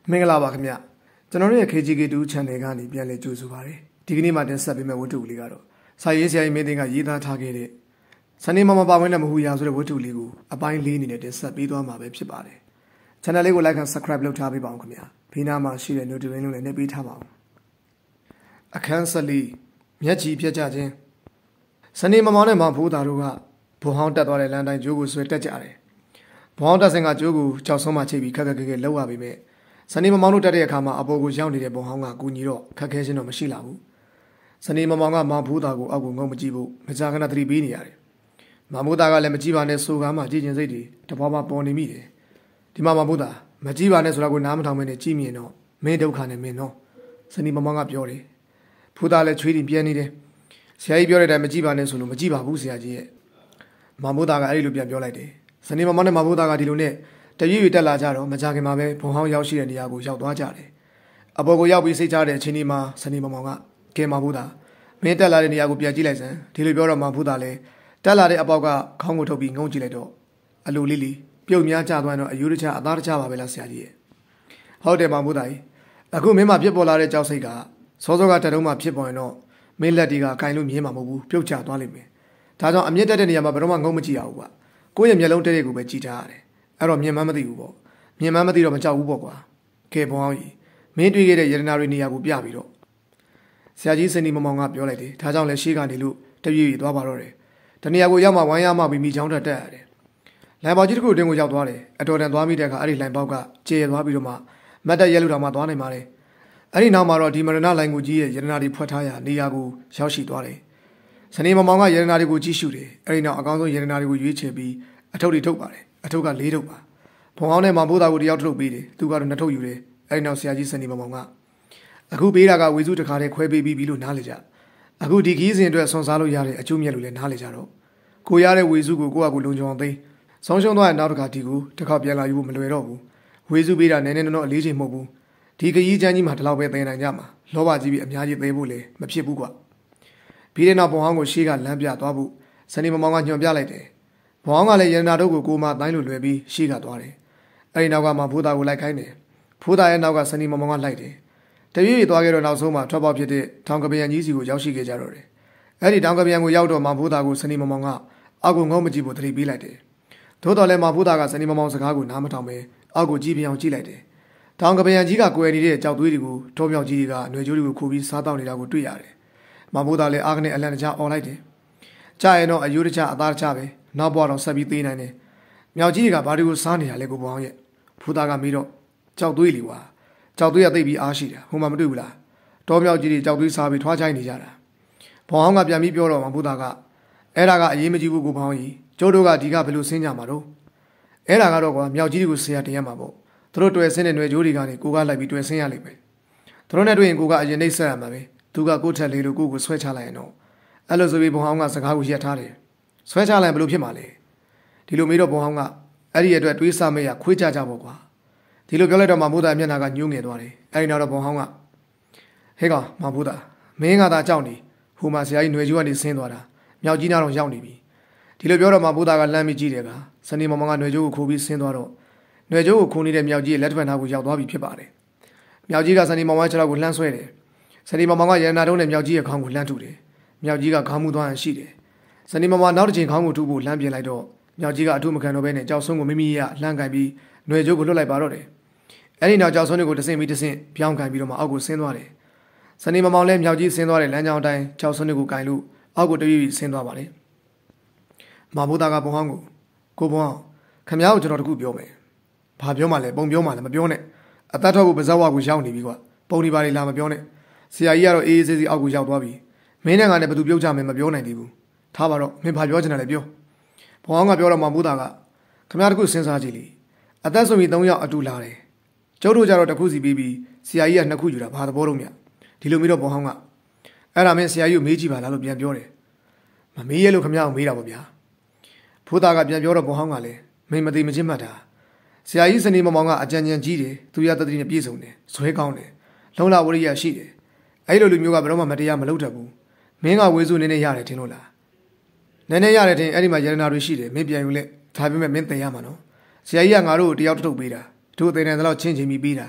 မင်္ဂလာပါခင်ဗျကျွန်တော်တို့ရဲ့ KGK2 channel ကနေပြန်လည်ကြိုဆိုပါရစေဒီကနေ့မှတင်ဆက်ပေးမယ့်ဝတ္ထုလေးကတော့စာရေးဆရာကြီးမင်းသိန်းကရေးသားထားခဲ့တဲ့စနေမပါဝင်တဲ့မဟူရာဆိုတဲ့ဝတ္ထုလေးကိုအပိုင်း၄အနေနဲ့တင်ဆက်ပေးသွားမှာပဲဖြစ်ပါတယ် channel လေးကို like and subscribe လုပ်ထားပေးပါအောင်ခင်ဗျဘေးနားမှာရှိတဲ့ notification လေးနဲ့နှိပ်ပေးထားပါအောင်အခန်း၁၄မျက်ကြည်ပြတ်ကြခြင်းစနေမောင်နဲ့မောင်ဖိုးသားတို့ကဘုံဟောင်းတက်သွားတဲ့လမ်းတိုင်းကျိုးကိုဆွဲတက်ကြတယ်ဘုံဟောင်းတက်စင်ကကျိုးကိုကြောက်ဆုံးမှချိတ်ပြီးခက်ခက်ခဲခဲလှုပ်ရပေမဲ့စနေမောင်တို့တက်တဲ့အခါမှာအပေါ်ကိုရောက်နေတဲ့ဘုံဟောင်းကကူညီတော့ခက်ခဲခြင်းတော့မရှိလာဘူးစနေမောင်ကမောင်ဖိုးသားကိုအောက်ကိုငုံမကြည့်ဖို့မကြာခဏသတိပေးနေရတယ်မောင်ဖိုးသားကလည်းမကြည့်ပါနဲ့ဆိုကားမှကြည်ကျင်စိတ်တွေတပွားပွားပေါ်နေမိတယ်ဒီမှာမောင်ဖိုးသားမကြည့်ပါနဲ့ဆိုတာကိုနားမထောင်မနဲ့ကြည့်မြင်တော့မင်းဒုက္ခနဲ့မင်းတော့စနေမောင်ကပြောတယ်ဖိုးသားလည်းချွေးတင်ပြန်နေတယ်ဆရာကြီးပြောတဲ့အတိုင်းမကြည့်ပါနဲ့ဆိုလို့မကြည့်ပါဘူးဆရာကြီးရဲ့မောင်ဖိုးသားကအဲ့ဒီလိုပြန်ပြောလိုက်တယ်စနေမောင်နဲ့မောင်ဖိုးသားကဒီလိုနဲ့တရွေ့ရွေ့တက်လာကြတော့မကြခင်မှာပဲဘုံဟောင်းရောက်ရှိတဲ့နေရာကိုရောက်သွားကြတယ်အပေါ်ကိုရောက်ပြီးစိတ်ချတဲ့အချိန်ဒီမှာစနေမောင်ကကဲမောင်ဖိုးသားမင်းတက်လာတဲ့နေရာကိုပြန်ကြည့်လိုက်စမ်းဒီလိုပြောတော့မောင်ဖိုးသားလည်းတက်လာတဲ့အပေါက်ကခေါင်းကိုထုတ်ပြီးငုံကြည့်လိုက်တော့အလိုလေးပြုတ်များကျသွားတော့အယူတခြားအသားတခြားပါပဲလားဆရာကြီးရဲ့ဟုတ်တယ်မောင်ဖိုးသားကြီးအခုမင်းမဖြစ်ပေါ်လာတဲ့ကြောက်စိတ်ကစောစောကတက်တော့မှဖြစ်ပေါ်ရင်တော့မင်းလက်တီကကင်လို့မြင်မှာမဟုတ်ဘူးပြုတ်ကျသွားလိမ့်မယ်ဒါကြောင့်အမြင့်တက်တဲ့နေရာမှာဘယ်တော့မှငုံမကြည့်ရဘူးကွာကိုယ့်ရဲ့မျက်လုံးတဲ့တဲ့ကိုပဲကြည့်ထားရတယ်အဲ့တော့မြင်မှမသိဘူးပေါ့မြင်မှမသိတော့မကြောက်ဘူးပေါ့ကွာကဲဘုံအောင်ကြီးမင်းတွေ့ခဲ့တဲ့ယရနာတွေနေရာကိုပြပြီးတော့ဆရာကြီးစနေမောင်ကပြောလိုက်တယ်ဒါကြောင့်လည်းရှေးကနေလို့တရွေ့ရွေ့သွားပါတော့တယ်တနေရာကိုရောက်မှဝိုင်းရမှပြီးမိချောင်းတက်တက်ရတယ်လိုင်ပေါက်ကြီးတစ်ခုတွင်ကိုရောက်သွားတယ်အတော်တန်သွားမိတဲ့အခါအဲ့ဒီလိုင်ပေါက်ကကျေသွားပြီးတော့မှမတ်တက်ရဲလူတော်မှသွားနိုင်ပါတယ်အဲ့ဒီနောက်မှာတော့ဒီမရဏလိုင်ကိုကြီးရဲ့ယရနာတွေဖွက်ထားရာနေရာကိုရောက်ရှိသွားတယ်စနေမောင်ကယရနာတွေကိုကြည့်ရှုတယ်အဲ့ဒီနောက်အကောင်းဆုံးယရနာတွေကိုရွေးချယ်ပြီးအထုပ်တွေထုတ်ပါတယ်အထုပ်က၄ထုပ်ပါဘုံအောင်နဲ့မောင်ဖိုးသားကိုတယောက်ထုတ်ပေးတယ်သူကတော့2ထုပ်ယူတယ်အဲ့ဒီနောက်ဆရာကြီးစနေမောင်ကအခုပေးတာကဝေစုတစ်ခါတည်းခွဲပေးပြီးလို့နားလေကြအခုဒီခီးစဉ်အတွက်ဆွန်စားလို့ရတဲ့အကျိုးမြတ်လို့လည်းနားလေကြတော့ကိုရတဲ့ဝေစုကိုကိုယ့်အကူလုံခြုံအောင်သိဆုံးရှုံးသွားတဲ့နောက်တစ်ခါဒီကိုတစ်ခါပြန်လာယူဖို့မလွယ်တော့ဘူးဝေစုပေးတာနည်းနည်းတော့အလေးချိန်မဟုတ်ဘူးဒီခရီးချမ်းကြီးမှာဒီလောက်ပဲသိနိုင်ကြမှာလောဘကြီးပြီးအများကြီးသိဖို့လည်းမဖြစ်ဘူးကွာပြီးတဲ့နောက်ဘုံအောင်ကိုရှေ့ကလမ်းပြသွားဖို့စနေမောင်ကညွှန်ပြလိုက်တယ်ဘုံအောင်ကလည်းရတနာတို့ကိုမှတိုင်းလို့လွယ်ပြီးရှေ့ကသွားတယ်အဲ့ဒီနောက်ကမှဖိုးသားကိုလိုက်ခိုင်းတယ်ဖိုးသားရဲ့နောက်ကစနေမောင်ကလိုက်တယ်တရွေ့ရွေ့သွားခဲ့တော့နောက်ဆုံးမှထွက်ပေါက်ဖြစ်တဲ့ထောင်ကပယံကြီးစီကိုရောက်ရှိခဲ့ကြတော့တယ်အဲ့ဒီထောင်ကပယံကိုရောက်တော့မှဖိုးသားကိုစနေမောင်ကအောက်ကိုငုံမကြည့်ဖို့သတိပေးလိုက်တယ်သို့တော်လည်းမှဖိုးသားကစနေမောင်စကားကိုနားမထောင်ပဲအောက်ကိုကြည့်ပြအောင်ကြည့်လိုက်တယ်ထောင်ကပယံကြီးကကွယ်နေတဲ့ကြောက်သွေးတွေကိုထုံးမြောက်ကြီးတွေကຫນွေကြိုးတွေကိုခိုးပြီးစားတောက်နေတာကိုတွေ့ရတယ်မဖိုးသားလည်းအားကနေအလန့်တကြားអော်လိုက်တယ်ကြာရင်တော့အယူတခြားအသားတခြားပဲနောက်ဘွားတော့ဆက်ပြီးသေးနိုင်တယ်မြောက်ကြီးတွေကဘာတွေကိုစားနေရလဲကိုဘောင်းရဲ့ဖိုးသားကမေးတော့ကြောက်သွေးလီကွာကြောက်သွေးကသိပြီးအားရှိတာဟိုမှာမတွေ့ဘူးလားတောမြောက်ကြီးတွေကြောက်သွေးစားပြီးထွားချိုင်းနေကြတာဘောင်းကပြန်ပြီးပြောတော့မှဖိုးသားကအဲ့ဒါကအရေးမကြီးဘူးကိုဘောင်းကြီးကျိုးတို့ကဒီကဘယ်လိုဆင်းကြမှာတော့အဲ့ဒါကတော့ကွာမြောက်ကြီးတွေကိုဆရာတင်ရမှာပေါ့သူတို့တွေ့ဆင်းတဲ့ຫນွေကြိုးတွေကနေကိုကလိုက်ပြီးတွေ့ဆင်းရလိမ့်မယ်သူတို့နဲ့တွေ့ရင်ကိုကအရင်နှိမ့်ဆက်ရမှာပဲသူကကိုထက်လေးလို့ကိုကိုဆွဲချလိုက်ရင်တော့အဲ့လိုဆိုပြီးဘောင်းကစကားကိုရက်ထားတယ်ဆွဲချလိုက်ဘယ်လိုဖြစ်မှာလဲဒီလိုမေးတော့ဘောင်းကအဲ့ဒီအတွက်တွေးဆမေးရခွေးကြကြပေါ့ကွာဒီလိုပြောလိုက်တော့မှမိုးသားမျက်နှာကညှိုးငယ်သွားတယ်အဲ့ဒီနောက်တော့ဘောင်းကဟေးကောင်မမိုးသားမင်းကသာကြောက်နေဟိုမှာဆရာကြီးຫນွေကျိုးကနေဆင်းသွားတာမြောက်ကြီးနားတော့ရောက်နေပြီဒီလိုပြောတော့မှမိုးသားကလှမ်းပြီးကြည့်တယ်ကစနေမောင်ကຫນွေကျိုးကိုခိုးပြီးဆင်းသွားတော့ຫນွေကျိုးကိုခိုးနေတဲ့မြောက်ကြီးရဲ့လက်ထပ်နာကိုရောက်သွားပြီဖြစ်ပါတယ်မြောက်ကြီးကစနေမောင်ကခြေထောက်ကိုလှမ်းဆွဲတယ်စနေမောင်ကရန်နာတုံးနဲ့မြောက်ကြီးရဲ့ခေါင်းကိုလှမ်းထုတယ်မြောက်ကြီးကခေါင်းမူသွားရင်ရှိတယ်စနေမောင်နောက်တစ်ချိန်ခေါင်းကိုထုဖို့လှမ်းပြင်လိုက်တော့မြောက်ကြီးကအထုမခံတော့ဘဲနဲ့ကြောက်ဆုံးကိုမိမိရလှမ်းကန်ပြီးຫນွေကျိုးကိုလွတ်လိုက်ပါတော့တယ်အဲ့ဒီနောက်ကြောက်ဆုံးတွေကိုတဆင့်ပြီးတဆင့်ပြောင်းကန်ပြီးတော့မှအောက်ကိုဆင်းသွားတယ်စနေမောင်လည်းမြောက်ကြီးဆင်းသွားတဲ့လမ်းကြောင်းအတိုင်းကြောက်ဆုံးတွေကိုကန်လို့အောက်ကိုတရွေ့ရွေ့ဆင်းသွားပါတယ်မဘိုးသားကဘုံဟောင်းကိုဘုံဟောင်းခမ ्या ကိုကျွန်တော်တခုပြောမယ်ဘာပြောမှလဲပုံပြောမှလဲမပြောနဲ့အသက်ထွက်ဖို့ပါဇက်ဝကိုရောက်နေပြီကွာပုံဒီပါလေးလာမပြောနဲ့ဆရာကြီးကတော့အေးအေးဆေးဆေးအောက်ကိုရောက်သွားပြီမင်းနဲ့ငါနဲ့ဘယ်သူပြုတ်ကြမယ်မပြောနိုင်သေးဘူးထားပါတော့မင်းဘာပြောချင်တယ်လဲပြောဘုံအောင်ကပြောတော့မှမိုးသားကခမ ्या တခုစဉ်းစားကြည့်လေအသက်ဆုံးပြီး3ယောက်အတူလာတယ်ကျုပ်တို့ကြတော့တစ်ခုစီပြီးပြီးဆရာကြီးက2ခုယူတာဘာသဘောတော့မြဒီလိုမျိုးတော့ဘုံအောင်ကအဲ့ဒါမင်းဆရာကြီးကိုမေးကြည့်ပါလားလို့ပြန်ပြောတယ်မမေးရလို့ခမ ्या ကိုမေးတာပေါ့ဗျာဖိုးသားကပြန်ပြောတော့ဘုံအောင်ကလည်းမင်းမသိမချင်းမှတ်တာဆရာကြီးစနေမောင်ကအကြံဉာဏ်ကြီးတယ်သူရတတိနဲ့ပြည့်စုံတယ်ဇွဲကောင်းတယ်လုံလဝရိယရှိတယ်အဲ့လိုလူမျိုးကဘယ်တော့မှမတရားမလုပ်တတ်ဘူးမင်းကဝေစုနည်းနည်းရတယ်ထင်လို့လားနည်းနည်းရတယ်ထင်အဲ့ဒီမှာယရနာတွေရှိတယ်မင်းပြန်ယူလက်ဒါပေမဲ့မင်းသိရမှာနော်ဆရာကြီးကငါတို့ကိုတယောက်တစ်ထုပ်ပေးတာတို့သိတယ်တော့ချင်းချင်းပြီးပေးတာ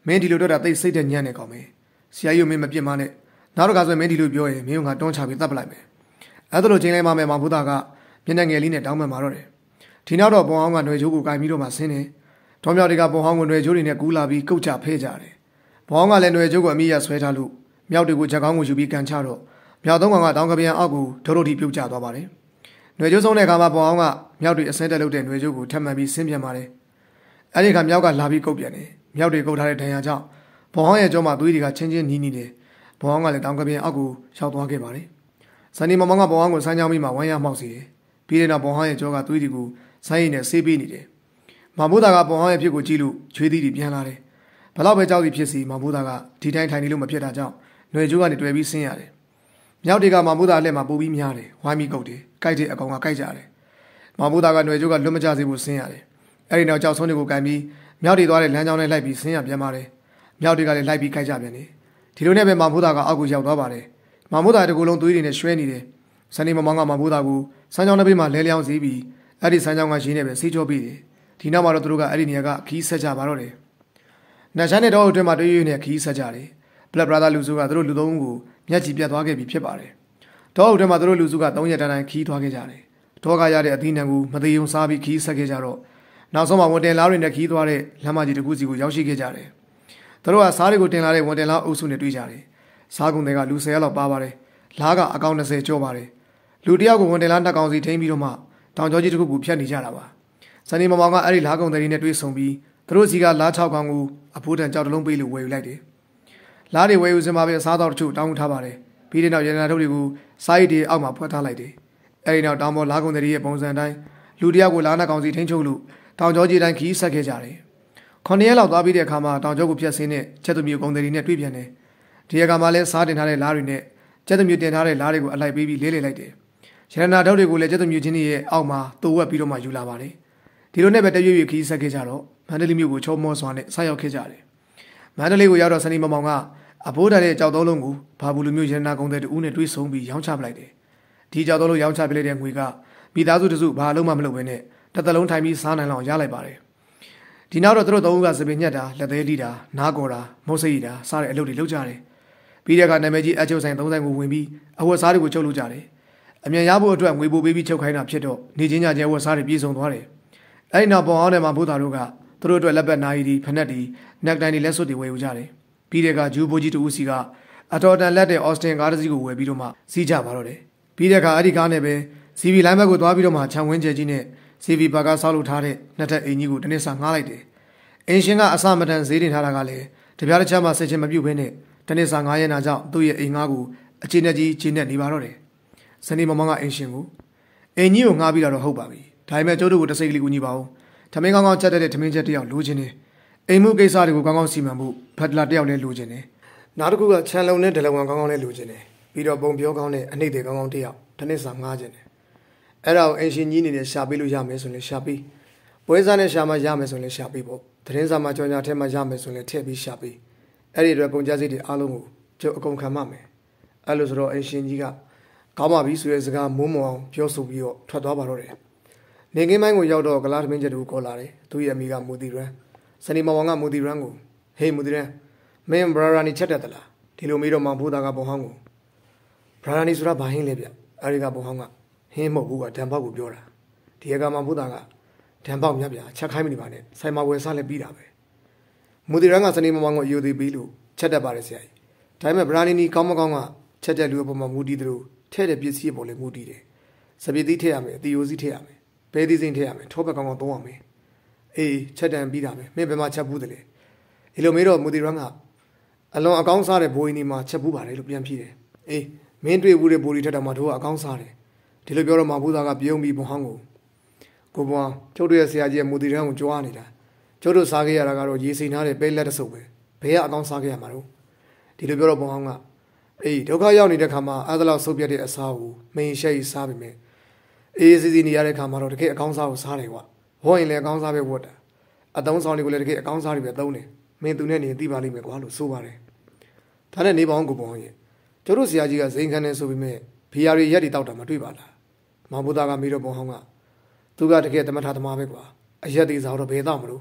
မင်းဒီလိုတော့တိတ်စိတ်တဲ့ညံ့နေကောင်းမယ်ဆရာကြီးမင်းမပြစ်မနဲ့နောက်တော့ကဆိုမင်းဒီလိုပြောရင်မင်းကတွန်းချပြီးတတ်ပလိုက်မယ်အဲ့ဒါလိုချိန်လိုက်မှမယ်မောင်ဘုသားကမျက်နှာငယ်လေးနဲ့တောင်းပန်มาတော့တယ်ဒီနောက်တော့ဘုံအောင်ကຫນွေချိုးကိုကင်ပြီးတော့မှဆင်းတယ်တော်မြောက်တွေကဘုံအောင်ကိုຫນွေချိုးတွေနဲ့ကူးလာပြီးကုတ်ချဖဲကြတယ်ဘုံအောင်ကလည်းຫນွေချိုးကိုအမိရဆွဲထားလို့မြောက်တွေကိုချက်ကောင်းကိုယူပြီးကန်ချတော့မြောက်သုံးကောင်ကတောင်ကပြန်အောက်ကိုဒိုးဒိုးထိပြုတ်ကျသွားပါတယ်ຫນွေချိုးဆုံးတဲ့အခါမှာဘုံအောင်ကမြောက်တွေအစင်းတက်လုပ်တဲ့ຫນွေချိုးကိုထပ်မံပြီးဆင်းပြန်ပါတယ်အဲ့ဒီခါမြောက်ကလာပြီးကုတ်ပြန်တယ်မြောက်တွေကုတ်ထားတဲ့ဒဏ်ရာကြောင့်ဘုံအောင်ရဲ့ကြောမှာသွေးတွေကချင်းချင်းနီးနီးတယ်ဘုံအောင်ကလည်းတောင်ကပြန်အောက်ကိုရောက်သွားခဲ့ပါတယ်စနီမမောင်ကဘုံအောင်ကိုစမ်းချောင်းပြီးမှဝမ်းရမှောက်စီတယ်ပြီးတဲ့နောက်ဘုံအောင်ရဲ့ကြောကသွေးတွေကိုဆိုင်းရည်နဲ့ဆေးပေးနေတယ်မောင်ဘုသားကဘုံအောင်ရဲ့ဖြစ်ကိုကြည့်လို့ချွေးသီးတွေပြန်လာတယ်ဘလောက်ပဲကြောက်စီဖြစ်စီမောင်ဘုသားကဒီတိုင်းထိုင်နေလို့မဖြစ်တာကြောင့်ຫນွေကျိုးကနေတွေ့ပြီးဆင်းရတယ်မြောက်တွေကမောင်ဘုသားအလှည့်မှာပို့ပြီးများတယ်ဝိုင်းပြီးကုတ်တယ်ကြိုက်တဲ့အကောင်ကကြိုက်ကြတယ်မောင်ဘုသားကຫນွေကျိုးကလွတ်မကျစေဖို့ဆင်းရတယ်အဲ့ဒီနောက်ကြောက်ဆုံးတွေကိုကန်ပြီးမြောက်တွေသွားတဲ့လမ်းကြောင်းနဲ့လိုက်ပြီးဆင်းရပြန်ပါတယ်မြောက်တွေကလည်းလိုက်ပြီးကြိုက်ကြပြန်တယ်ဒီလိုနဲ့ပဲမောင်ဘုသားကအောက်ကိုရောက်သွားပါတယ်မောင်ဘုသားတကူလုံးသွေးတွေနဲ့ရွှဲနေတယ်စနေမောင်ကမောင်ဘုသားကိုစမ်းချောင်းတစ်ပိမှာလဲလျောင်းစီးပြီးအဲ့ဒီစမ်းချောင်းကရင်းနဲ့ပဲဆေးကြောပေးတယ်ဒီနောက်မှာတော့သူတို့ကအဲ့ဒီနေရာကခီးဆက်ကြပါတော့တယ်နှာချမ်းတဲ့တော့အတွင်းမှာတွေ့ရနေခီးဆက်ကြတယ်ဘလက်ဘရာသာလူစုကသူတို့လူသုံးဦးကိုမျက်ကြည့်ပြတ်သွားခဲ့ပြီဖြစ်ပါတယ်တော့အတွင်းမှာသူတို့လူစုက3ရက်တန်းတိုင်းခီးသွားခဲ့ကြတယ်တော့ကရတဲ့အသီးနှံကိုမသေးုံစားပြီးခီးဆက်ခဲ့ကြတော့နောက်ဆုံးမှာဝန်တင်လားတွေနဲ့ခီးသွားတဲ့လမ်းမကြီးတစ်ခုစီကိုရောက်ရှိခဲ့ကြတယ်သူတို့ကစားတွေကိုတင်လာတဲ့ဝန်တင်လားအုပ်စုနဲ့တွေ့ကြတယ်စားကုန်တွေကလူ10လောက်ပါပါတယ်လားကအကောင်20ကျော်ပါတယ်လူတယောက်ကိုဝန်တင်လား2ကောင်စီထိန်းပြီးတော့မှတောင်ကျောကြီးတစ်ခုကိုဖျက်နေကြတာပါစနေမောင်ကအဲ့ဒီလားကုန်တွေနဲ့တွေ့ဆုံပြီးသူတို့စီကလား6ကောင်ကိုအဖိုးတန်ကြောက်တလုံးပေးလို့ဝယ်ယူလိုက်တယ်လားတွေဝယ်ယူစင်မှာပဲအစားတော်တချို့တောင်းထားပါတယ်ပြီးတဲ့နောက်ရတနာထုတ်တွေကိုစားရည်တွေအောက်မှာဖွက်ထားလိုက်တယ်အဲ့ဒီနောက်တောင်ပေါ်လားကုန်တွေရဲ့ပုံစံတိုင်းလူတယောက်ကိုလား2ကောင်စီထိန်းချုပ်လို့တောင်ကျောကြီးတိုင်းခီးဆက်ခဲ့ကြတယ်9ရက်လောက်သွားပြီးတဲ့အခါမှာတောင်ကျောကိုဖျက်ဆင်းတဲ့ချက်သူမျိုးကုန်တွေနဲ့တွေ့ပြန်တယ်ဒီအခါမှာလဲစားတင်ထားတဲ့လားတွေနဲ့ချက်သူမျိုးတင်ထားတဲ့လားတွေကိုအလိုက်ပေးပြီးလေးလေးလိုက်တယ်ရတနာထုတ်တွေကိုလည်းချက်သူမျိုးချင်းတွေရဲ့အောက်မှာတိုးဝက်ပြီးတော့မှယူလာပါတယ်ဒီလိုနဲ့ပဲတရွေ့ရွေ့ခီးဆက်ခဲ့ကြတော့မန္တလေးမြို့ကိုချုံမောစွာနဲ့ဆက်ရောက်ခဲ့ကြတယ်မန္တလေးကိုရောက်တော့စနေမောင်ကအဖိုးထားတဲ့ကြောက်သုံးလုံးကိုဘာဘူးလူမျိုးရတနာကုန်တဲ့တူးနဲ့တွေးဆုံပြီးရောင်းချပလိုက်တယ်ဒီကြောက်သုံးလုံးရောင်းချပလိုက်တဲ့ငွေကမိသားစုတစုဘာလုံးမှမလုပ်ဘဲနဲ့တစ်သက်လုံးထိုင်ပြီးစားနိုင်လောက်ရလိုက်ပါတယ်ဒီနောက်တော့သူတို့သုံးဦးကစပင်ညက်တာလက်သေးလိတာနားကော်တာမုတ်စိတ်တာစားတဲ့အလုပ်တွေလုပ်ကြတယ်ပြီးတဲ့အခါနာမည်ကြီးအချုပ်ဆိုင်3ဆိုင်ကိုဝင်ပြီးအဝတ်စားတွေကိုချုပ်လုပ်ကြတယ်အမြန်ရဖို့အတွက်ငွေပို့ပေးပြီးချုပ်ခိုင်းတာဖြစ်တော့နေချင်းညချင်းအဝတ်စားတွေပြေဆုံးသွားတယ်အဲ့ဒီနောက်ပေါ်အောင်တဲ့မှာဘုသားတို့ကသူတို့အတွက်လက်ပတ်နာရီဒီဖက်နက်ဒီနက်တိုင်းဒီလက်စွပ်တွေဝယ်ယူကြတယ်ပြီးတဲ့အခါဂျူဘိုကြီးတူဦးစီကအတော်တန်လက်တဲ့အော်စတင်ကားတစ်စီးကိုဝယ်ပြီးတော့မှစီးကြပါတော့တယ်ပြီးတဲ့အခါအဲ့ဒီကားနဲ့ပဲ CV လိုင်းဘက်ကိုသွားပြီးတော့မှခြံဝင်းကျဲကြီးနဲ့ CV ဘက်ကဆောက်လုပ်ထားတဲ့နှစ်ထပ်အင်ကြီးကိုတနစ်စာငှားလိုက်တယ်အင်ရှင်ကအစမတန်ဈေးတင်ထားတာကလည်းတပြားတစ်ချက်မှဆက်ချင်းမပြုတ်ဘဲနဲ့တနစ်စာ9ရက်နာကြောင့်သူ့ရဲ့အိမ်ငှားကိုအခြေနဲ့ကြီးခြေနဲ့နေပါတော့တယ်စနေမောင်ကအင်ရှင်ကိုအင်ကြီးကိုငှားပြီးတော့ဟုတ်ပါပြီဒါပေမဲ့ကျိုးတို့ကိုတစ်စိတ်ကလေးကိုညီပါအောင်ထမင်းကောင်းကောင်းချက်တဲ့ထမင်းချက်တယောက်လိုချင်တယ်အိမ်မှုကိစ္စတွေကိုကောင်းကောင်းစီမံဖို့ဖက်တလာတယောက်လည်းလိုချင်တယ်နောက်တစ်ခုကခြံလုံးနဲ့ဒလဝန်ကောင်းကောင်းလည်းလိုချင်တယ်ပြီးတော့ပုံပြောကောင်းတဲ့အနှိမ့်တွေကောင်းကောင်းတယောက်တနစ်စာငှားချင်တယ်အဲ့ဒါကိုအင်ရှင်ကြီးနေနဲ့ရှာပေးလို့ရမယ်ဆိုရင်ရှာပေးပွဲစားနဲ့ရှာမှရမယ်ဆိုရင်ရှာပေးပေါ့သတင်းစာမှာကြော်ညာထဲမှာရမယ်ဆိုရင်ထည့်ပြီးရှာပေးအဲ့ဒီအတွက်ကုန်ကြစိတ်တွေအားလုံးကိုကျုပ်အကုန်ခံမှမယ်အဲ့လိုဆိုတော့အင်ရှင်ကြီးကကောင်းပါပြီဆိုတဲ့စကားမုန်းမအောင်ပြောဆိုပြီးတော့ထွက်သွားပါတော့တယ်နေကင်းပိုင်းကိုရောက်တော့ကလားသမင်းချက်တူခေါ်လာတယ်သူ့ရဲ့အမိကမူတီရန်စနီမောင်ကမူတီရန်ကိုဟေးမူတီရန်မင်းဘရာရာနီချက်တက်သလားဒီလိုမေးတော့မောင်ဘိုးသားကဘုံဟောင်းကိုဘရာရာနီဆိုတာဘာဟင်းလဲဗျအဲ့ဒီကဘုံဟောင်းကဟင်းမဟုတ်ဘူးကဒံပေါက်ကိုပြောတာဒီကမောင်ဘိုးသားကဒံပေါက်မြတ်ဗျာချက်ခိုင်းမနေပါနဲ့ဆိုင်မှာဝယ်စားလဲပြီးတာပဲမူတီရန်ကစနီမောင်ကိုယူသေးပြီးလို့ချက်တက်ပါတယ်ဆရာကြီးဒါပေမဲ့ဘရာနီနီကောင်းမကောင်းကချက်တက်လူအပေါ်မှာမူတီတယ်လို့ထဲ့တဲ့ပစ္စည်းပေါ်လည်းမူတီတယ်စပစ်သီးထည့်ရမယ်အတီယိုစီးထည့်ရမယ်ဘဲသီးစိမ့်ထည့်ရမယ်ထောဘက်ကောင်းကောင်းသုံးရမယ်အေးချက်တန်ပြီးတာပဲမင်းဘယ်မှာချက်ဘူးတလဲဒီလိုမေးတော့မူတီရန်ကအလွန်အကောင်းစားတဲ့ဘိုးကြီးနေမှာချက်ဘူးပါတယ်လို့ပြန်ဖြေတယ်အေးမင်းတွေ့ဘူးတဲ့ဘိုးကြီးထက်တော့မှတို့ကအကောင်းစားတယ်ဒီလိုပြောတော့မှဘုရားကပြုံးပြီးဘုံဟောင်းကိုဘွားကျုပ်တို့ရဲ့ဆရာကြီးရဲ့မူတီရန်ကိုကြွားနေတာကျုပ်တို့စားခဲ့ရတာကတော့ရေစိမ်ထားတဲ့ပဲလက်တဆုပ်ပဲဘယ်ကအကောင်းစားခဲ့ရမှာတော့ဒီလိုပြောတော့ဘုံဟောင်းကအေးဒုက္ခရောက်နေတဲ့ခါမှာအဲ့ဒါလောက်ဆုပ်ပြတဲ့အစားကိုမင်းရှိုက်စားပြီမဲ့အေးစီစီနေရတဲ့ခါမှာတော့တကယ်အကောင်းစားကိုစားတယ်ကွာဟောရင်လည်းအကောင်းစားပဲဝတ်တာအတုံးဆောင်တွေကိုလည်းတကယ်အကောင်းစားတွေပဲသုံးတယ်မင်းသူနဲ့နေသိပါလိမ့်မယ်ကွာလို့ဆိုပါတယ်ဒါနဲ့နေပေါင်းကိုပေါင်းရဲ့ကျတို့ဆရာကြီးကဇိမ်ခန်းနေဆိုပြီးမဲ့ဘီယာရီရက်တွေတောက်တာမတွေ့ပါလားမောင်ဘုသားကမေးတော့ဘုံဟောင်းကသူကတကယ်သမထသမားပဲကွာအရက်တွေစားတော့ဘယ်တော့မလို့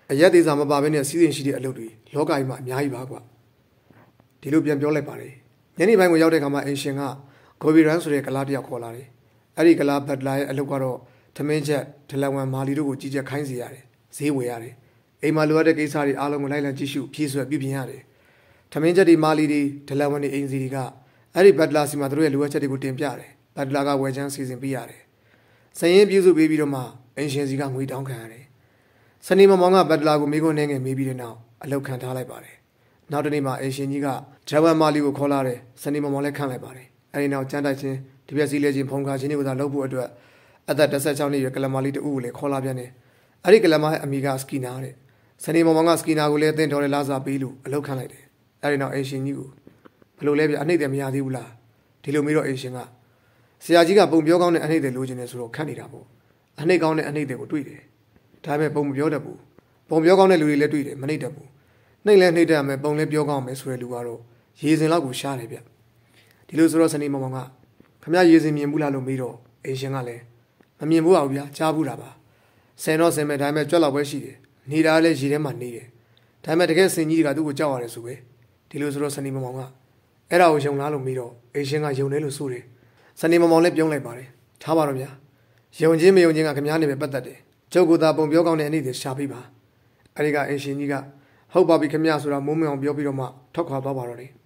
အရက်သေးစာမပါဘဲနဲ့စီးရင်ရှိတဲ့အလုပ်တွေလောကကြီးမှာအများကြီးပါကွာဒီလိုပြန်ပြောလိုက်ပါတယ်ညနေပိုင်းကိုရောက်တဲ့အခါမှာအင်ရှင်ကဂိုဘီရန်ဆိုတဲ့ကလားတယောက်ခေါ်လာတယ်အဲ့ဒီကလားဘတ်လာရဲ့အလုပ်ကတော့ထမင်းချက်ဒလဝန်မာလီတို့ကိုကြီးကြပ်ခိုင်းစေရတယ်ဈေးဝယ်ရတယ်အိမ်မှာလိုအပ်တဲ့ကိစ္စတွေအားလုံးကိုလိုက်လံကြည့်ရှုဖြည့်ဆွဲပြုပြင်ရတယ်ထမင်းချက်တွေမာလီတွေဒလဝန်တွေအိမ်စီတွေကအဲ့ဒီဘတ်လာစီမှာတို့ရဲ့လိုအပ်ချက်တွေကိုတင်ပြတယ်ဘတ်လာကဝယ်ချမ်းစီစဉ်ပေးရတယ်စရင်ပြုစုပေးပြီးတော့မှအင်ရှင်စီကငွေတောင်းခံရတယ်စနေမောင်ကဘတ်လာကိုမိခွန်းနေငယ်မေးပြီးတဲ့နောက်အလုပ်ခံထားလိုက်ပါတယ်နောက်တနေ့မှာအင်ရှင်ကြီးကဒလဝန်မာလီကိုခေါ်လာတယ်စနေမောင်လည်းခန့်လိုက်ပါတယ်အဲဒီနောက်ကျန်းတိုက်ချင်းဒီပြက်စီလဲချင်းဖုံကာချင်းတွေကိုသာလုပ်ဖို့အတွက်အသက်16နှစ်ရွယ်ကလမာလီတူကိုလည်းခေါ်လာပြန်တယ်အဲ့ဒီကလမာရဲ့အမိကစကီနာတဲ့စနေမောင်ကစကီနာကိုလည်းအသင်တော်တဲ့လာစာပေးလို့အလုပ်ခံလိုက်တယ်အဲ့ဒီနောက်အင်ရှင်ကြီးကိုဘယ်လိုလဲပြအနှိမ့်တယ်မရသေးဘူးလားဒီလိုမျိုးတော့အင်ရှင်ကဆရာကြီးကပုံပြောကောင်းတဲ့အနှိမ့်တယ်လိုချင်တယ်ဆိုတော့ခန့်နေတာပေါ့အနှိမ့်ကောင်းတဲ့အနှိမ့်တယ်ကိုတွေ့တယ်ဒါပေမဲ့ပုံမပြောတတ်ဘူးပုံပြောကောင်းတဲ့လူတွေလည်းတွေ့တယ်မနှိမ့်တတ်ဘူးနှိမ့်လဲနှိမ့်တတ်ရမယ်ပုံလည်းပြောကောင်းမယ်ဆိုတဲ့လူကတော့ရေစင်လောက်ကိုရှားတယ်ဗျဒီလိုဆိုတော့စနေမောင်ကခမရေစင်မြင်ဘူးလားလို့မေးတော့အင်ရှင်ကလည်းမမြင်ဘူးအောင်ဗျာကြားဘူးတာပါဆင်တော့ဆင်မဲ့ဒါပေမဲ့ကြွက်လောက်ပဲရှိတယ်နေတာလည်းရေထဲမှာနေတယ်ဒါပေမဲ့တကယ်စင်ကြီးကသူ့ကိုကြောက်ရတယ်ဆိုပဲဒီလိုဆိုတော့စနေမောင်ကအဲ့ဒါကိုယုံလားလို့မေးတော့အင်ရှင်ကယုံတယ်လို့ဆိုတယ်စနေမောင်လည်းပြုံးလိုက်ပါတယ်ထားပါတော့ဗျာယုံချင်းမယုံချင်းကခမနဲ့ပဲပတ်သက်တယ်ကျုပ်ကသာပုံပြောကောင်းတဲ့အနည်းတွေရှာပေးပါအဲ့ဒီကအင်ရှင်ကြီးကဟုတ်ပါပြီခမဆိုတာမိုးမအောင်ပြောပြီးတော့မှထွက်ခွာသွားပါတော့တယ်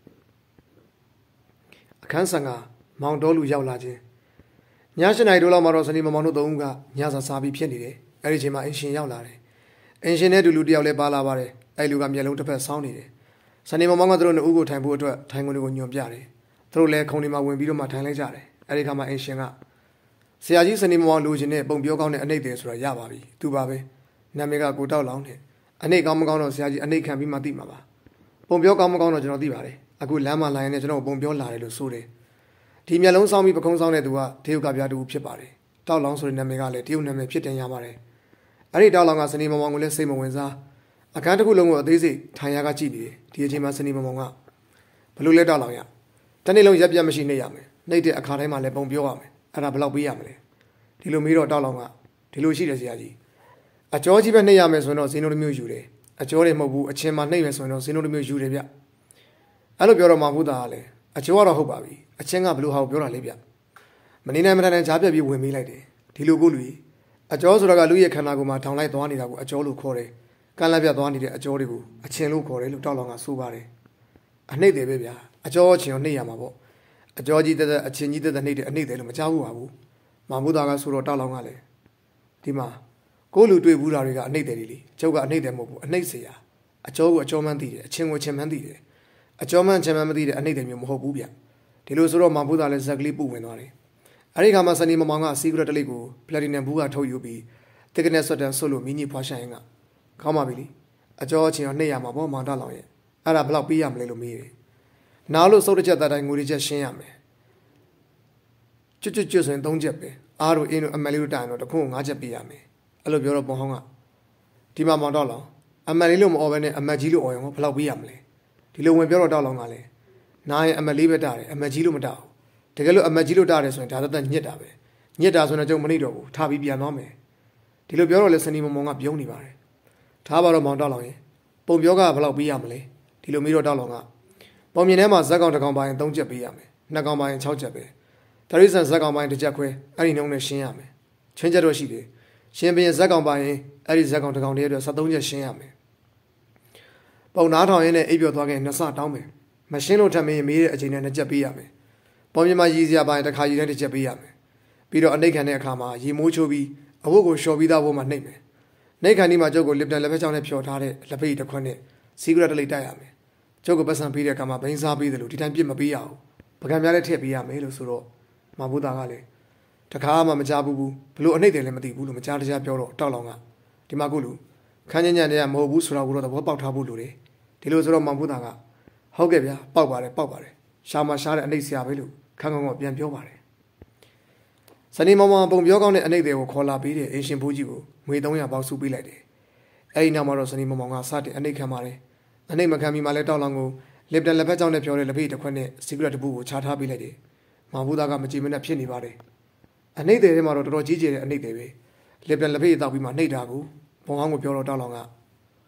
အခန်းဆောင်ကမောင်တော်လူရောက်လာခြင်းည7 နာရီလောက်မှာတော့စနေမောင်တို့သုံးဦးကညစာစားပြီးဖြစ်နေတယ်အဲ့ဒီချိန်မှာအင်ရှင်ရောက်လာတယ်အင်ရှင်နဲ့လူတယောက်လည်းပါလာပါတယ်အဲ့လူကမျက်လုံးတစ်ဖက်ဆောင်းနေတယ်စနေမောင်ကသူတို့နှစ်ဦးကိုထိုင်ဖို့အတွက်ထိုင်ကုန်တွေကိုညွှန်ပြတယ်သူတို့လည်းခုံတွေမှာဝင်ပြီးတော့မှထိုင်လိုက်ကြတယ်အဲ့ဒီခါမှာအင်ရှင်ကဆရာကြီးစနေမောင်လိုချင်တဲ့ပုံပြောကောင်းတဲ့အနှိမ့်တယ်ဆိုတာရပါပြီသူပါပဲနာမည်ကကိုတောက်လောင်းတဲ့အနှိမ့်ကောင်းမကောင်းတော့ဆရာကြီးအနှိမ့်ခံပြီးမှသိမှာပါပုံပြောကောင်းမကောင်းတော့ကျွန်တော်သိပါတယ်အခုလမ်းမှာလာရင်လည်းကျွန်တော်ပုံပြောလာတယ်လို့ဆိုတယ်ဒီမျက်လုံးဆောင်းပြီးပကုံးဆောင်းတဲ့သူကတရုတ်ကပြားတူဖြစ်ပါတယ်တောက်လောင်းဆိုတဲ့နာမည်ကလည်းတရုတ်နာမည်ဖြစ်တင်ရပါတယ်အဲ့ဒီတောက်လောင်းကစနေမောင်ကိုလည်းစိတ်မဝင်စားအခန်းတစ်ခုလုံးကိုအသေးစိတ်ထိုင်ရကကြည့်နေတယ်ဒီအချိန်မှာစနေမောင်ကဘလို့လဲတောက်လောင်းရတနေ့လုံးရက်ပြတ်မရှိနေရမယ်နှိမ့်တဲ့အခါတိုင်းမှာလည်းပုံပြောရမယ်အဲ့ဒါဘယ်လောက်ပေးရမလဲဒီလိုမေးတော့တောက်လောင်းကဒီလိုရှိတယ်ဆရာကြီးအကျော်ကြီးပဲနှိမ့်ရမယ်ဆိုရင်တော့ဇင်းတို့မျိုးယူတယ်အကျော်တွေမဟုတ်ဘူးအချင်းမှာနှိမ့်မယ်ဆိုရင်တော့ဇင်းတို့မျိုးယူတယ်ဗျအဲ့လိုပြောတော့မှဘုရားကလည်းအကျော်ကတော့ဟုတ်ပါပြီအချင်းကဘလို့ဟာကိုပြောတာလေးဗျမနေနိုင်မထိုင်နိုင်ကြားပြက်ပြီးဝင်မေးလိုက်တယ်ဒီလိုကိုလူကြီးအကျော်ဆိုတာကလူရဲ့ခန္ဓာကိုယ်မှာထောင်လိုက်သွားနေတာကိုအကျော်လို့ခေါ်တယ်ကန့်လန့်ပြတ်သွားနေတဲ့အကျော်တွေကိုအချင်းလို့ခေါ်တယ်လို့တောက်လောင်ကဆိုပါတယ်အနှိမ့်တယ်ပဲဗျအကျော်ချင်းကိုနှိမ့်ရမှာပေါ့အကျော်ကြီးတဲ့အချင်းကြီးတဲ့နှိမ့်တယ်အနှိမ့်တယ်လို့မကြောက်ဘူးပါဘူးမဘုရားကဆိုတော့တောက်လောင်ကလည်းဒီမှာကိုလူတွေ့ဘူးတာတွေကအနှိမ့်တယ်လေကျုပ်ကအနှိမ့်တယ်မဟုတ်ဘူးအနှိမ့်เสียအကျော်ကိုအကျော်မှန်းသိတယ်အချင်းကိုချင်းမှန်းသိတယ်အကျော်မှန်းချင်းမှန်းမသိတဲ့အနှိမ့်တယ်မျိုးမဟုတ်ဘူးဗျဒီလိုဆိုတော့မဘုရားလည်းဇက်ကလေးပူဝင်သွားတယ်အဲဒီခါမှာစနေမောင်ကစီကရက်တလိတ်ကိုပလက်တီနမ်ဘူးကထုတ်ယူပြီးတက်ကနဲ့ဆွတ်တန်ဆွတ်လို့မင်းကြီးဖွားဆိုင်ကခေါင်းပါပြီလေအကျော်ချင်းရောနှိမ့်ရမှာပေါ့မောင်တောက်လောင်ရဲ့အဲ့ဒါဘယ်လောက်ပေးရမလဲလို့မေးတယ်နားလို့စုပ်တစ်ချက်တတိုင်းငွေတစ်ချက်ရှင်းရမယ်ကျွတ်ဆိုရင်3ချက်ပဲအားတို့အင်းတို့အမလေးတို့တိုင်တော့တခုကို5ချက်ပေးရမယ်အဲ့လိုပြောတော့ပုံဟောင်းကဒီမှာမောင်တောက်လောင်အမလေးလို့မអော်ဘဲနဲ့အမကြီးလို့អော်ရင်ဘယ်လောက်ပေးရမလဲဒီလိုဝင်ပြောတော့တောက်လောင်ကလည်းနားရင်အမလေးပဲတာတယ်အမကြီးလို့မတာဘူးတကယ်လို့အမကြီးလို့တာတယ်ဆိုရင်ဒါသက်ညစ်တာပဲညစ်တာဆိုရင်ကျုံမနှိမ့်တော့ဘူးထားပြီးပြန်သွားမယ်ဒီလိုပြောတော့လေစနီမောင်ကပြုံးနေပါတယ်ထားပါတော့မောင်တောက်လောင်ရင်ပုံပြောကဘယ်လောက်ပေးရမလဲဒီလိုမျိုးတော့တောက်လောင်ကပုံမြင်ထဲမှာဇက်ကောင်တစ်ကောင်ပိုင်း3ချက်ပေးရမယ်2ကောင်ပိုင်း6ချက်ပဲတရိစံဇက်ကောင်ပိုင်း1ချက်ခွဲအဲ့ဒီနှုံးနဲ့ရှင်းရမယ်ချင်းချက်တော့ရှိတယ်ရှင်းပြီးဇက်ကောင်ပိုင်းအဲ့ဒီဇက်ကောင်တစ်ကောင်တည်းအတွက်73ချက်ရှင်းရမယ်ပုံနာထောင်ရင်းနဲ့အိပ်ပျော်သွားခဲ့2ဆတောင်းမယ်မရှင်းလို့ထပ်မင်းမေးတဲ့အချိန်နဲ့2ချက်ပေးရမယ်ပုံမြင်မှာရည်စရာပိုင်းတစ်ခါရည်တဲ့1ချက်ပေးရမယ်ပြီးတော့အနှိတ်ခံတဲ့အခါမှာရေမိုးချိုးပြီးအဝတ်ကိုလျှော်ပြီးသားဘိုးမှာနှိပ်မယ်နှိတ်ခံဒီမှာကျုပ်ကိုလစ်တန်လက်ဖက်ချောင်းနဲ့ဖြော်ထားတဲ့လက်ပိတ်တစ်ခွက်နဲ့စီကရက်တလိတ်တိုက်ရမယ်ကျုပ်ကပတ်စံပေးတဲ့အခါမှာဘိန်းစားပေးတယ်လို့ဒီတိုင်းပြစ်မပေးရအောင်ပကံများလည်းထည့်ပေးရမယ်လို့ဆိုတော့မဘုသားကလည်းတခါမှမကြားဘူးဘလို့အနှိတ်တယ်လည်းမသိဘူးလို့မကြားတကြားပြောတော့တောက်လောင်ကဒီမှာကိုလူခန်းညံ့ညံ့တဲ့ကမဟုတ်ဘူးဆိုတော့ကိုတော့သဘောပေါက်ထားဖို့လိုတယ်ဒီလိုဆိုတော့မဘုသားကဟုတ်ကဲ့ဗျာပေါက်ပါတယ်ရှာမရှားတဲ့အနှိတ်ဆရာပဲလို့ခန်းကောင်းကပြန်ပြောပါတယ်စနေမောင်ပုံပြောကောင်းတဲ့အနှိတ်တွေကိုခေါ်လာပြီးတဲ့အင်ရှင်ဘိုးကြီးကိုငွေ300ပေါက်စုပေးလိုက်တယ်အဲဒီနောက်မှာတော့စနေမောင်ကစတဲ့အနှိတ်ခံပါတယ်အနှိတ်မခံမီမှာလဲတောက်လောင်ကိုလစ်တန်လက်ဖက်ကြောင့်နဲ့ပြောတဲ့လက်ပိတ်တစ်ခွက်နဲ့စီကရက်တပူကိုခြားထားပေးလိုက်တယ်မဘုသားကမကြည်မနဲ့ဖြစ်နေပါတယ်အနှိတ်တွေထဲမှာတော့တော်တော်ကြီးကျယ်တဲ့အနှိတ်တွေပဲလစ်တန်လက်ပိတ်တောက်ပြီးမှနှိတ်တာကိုဘုံအောင်ကိုပြောတော့တောက်လောင်က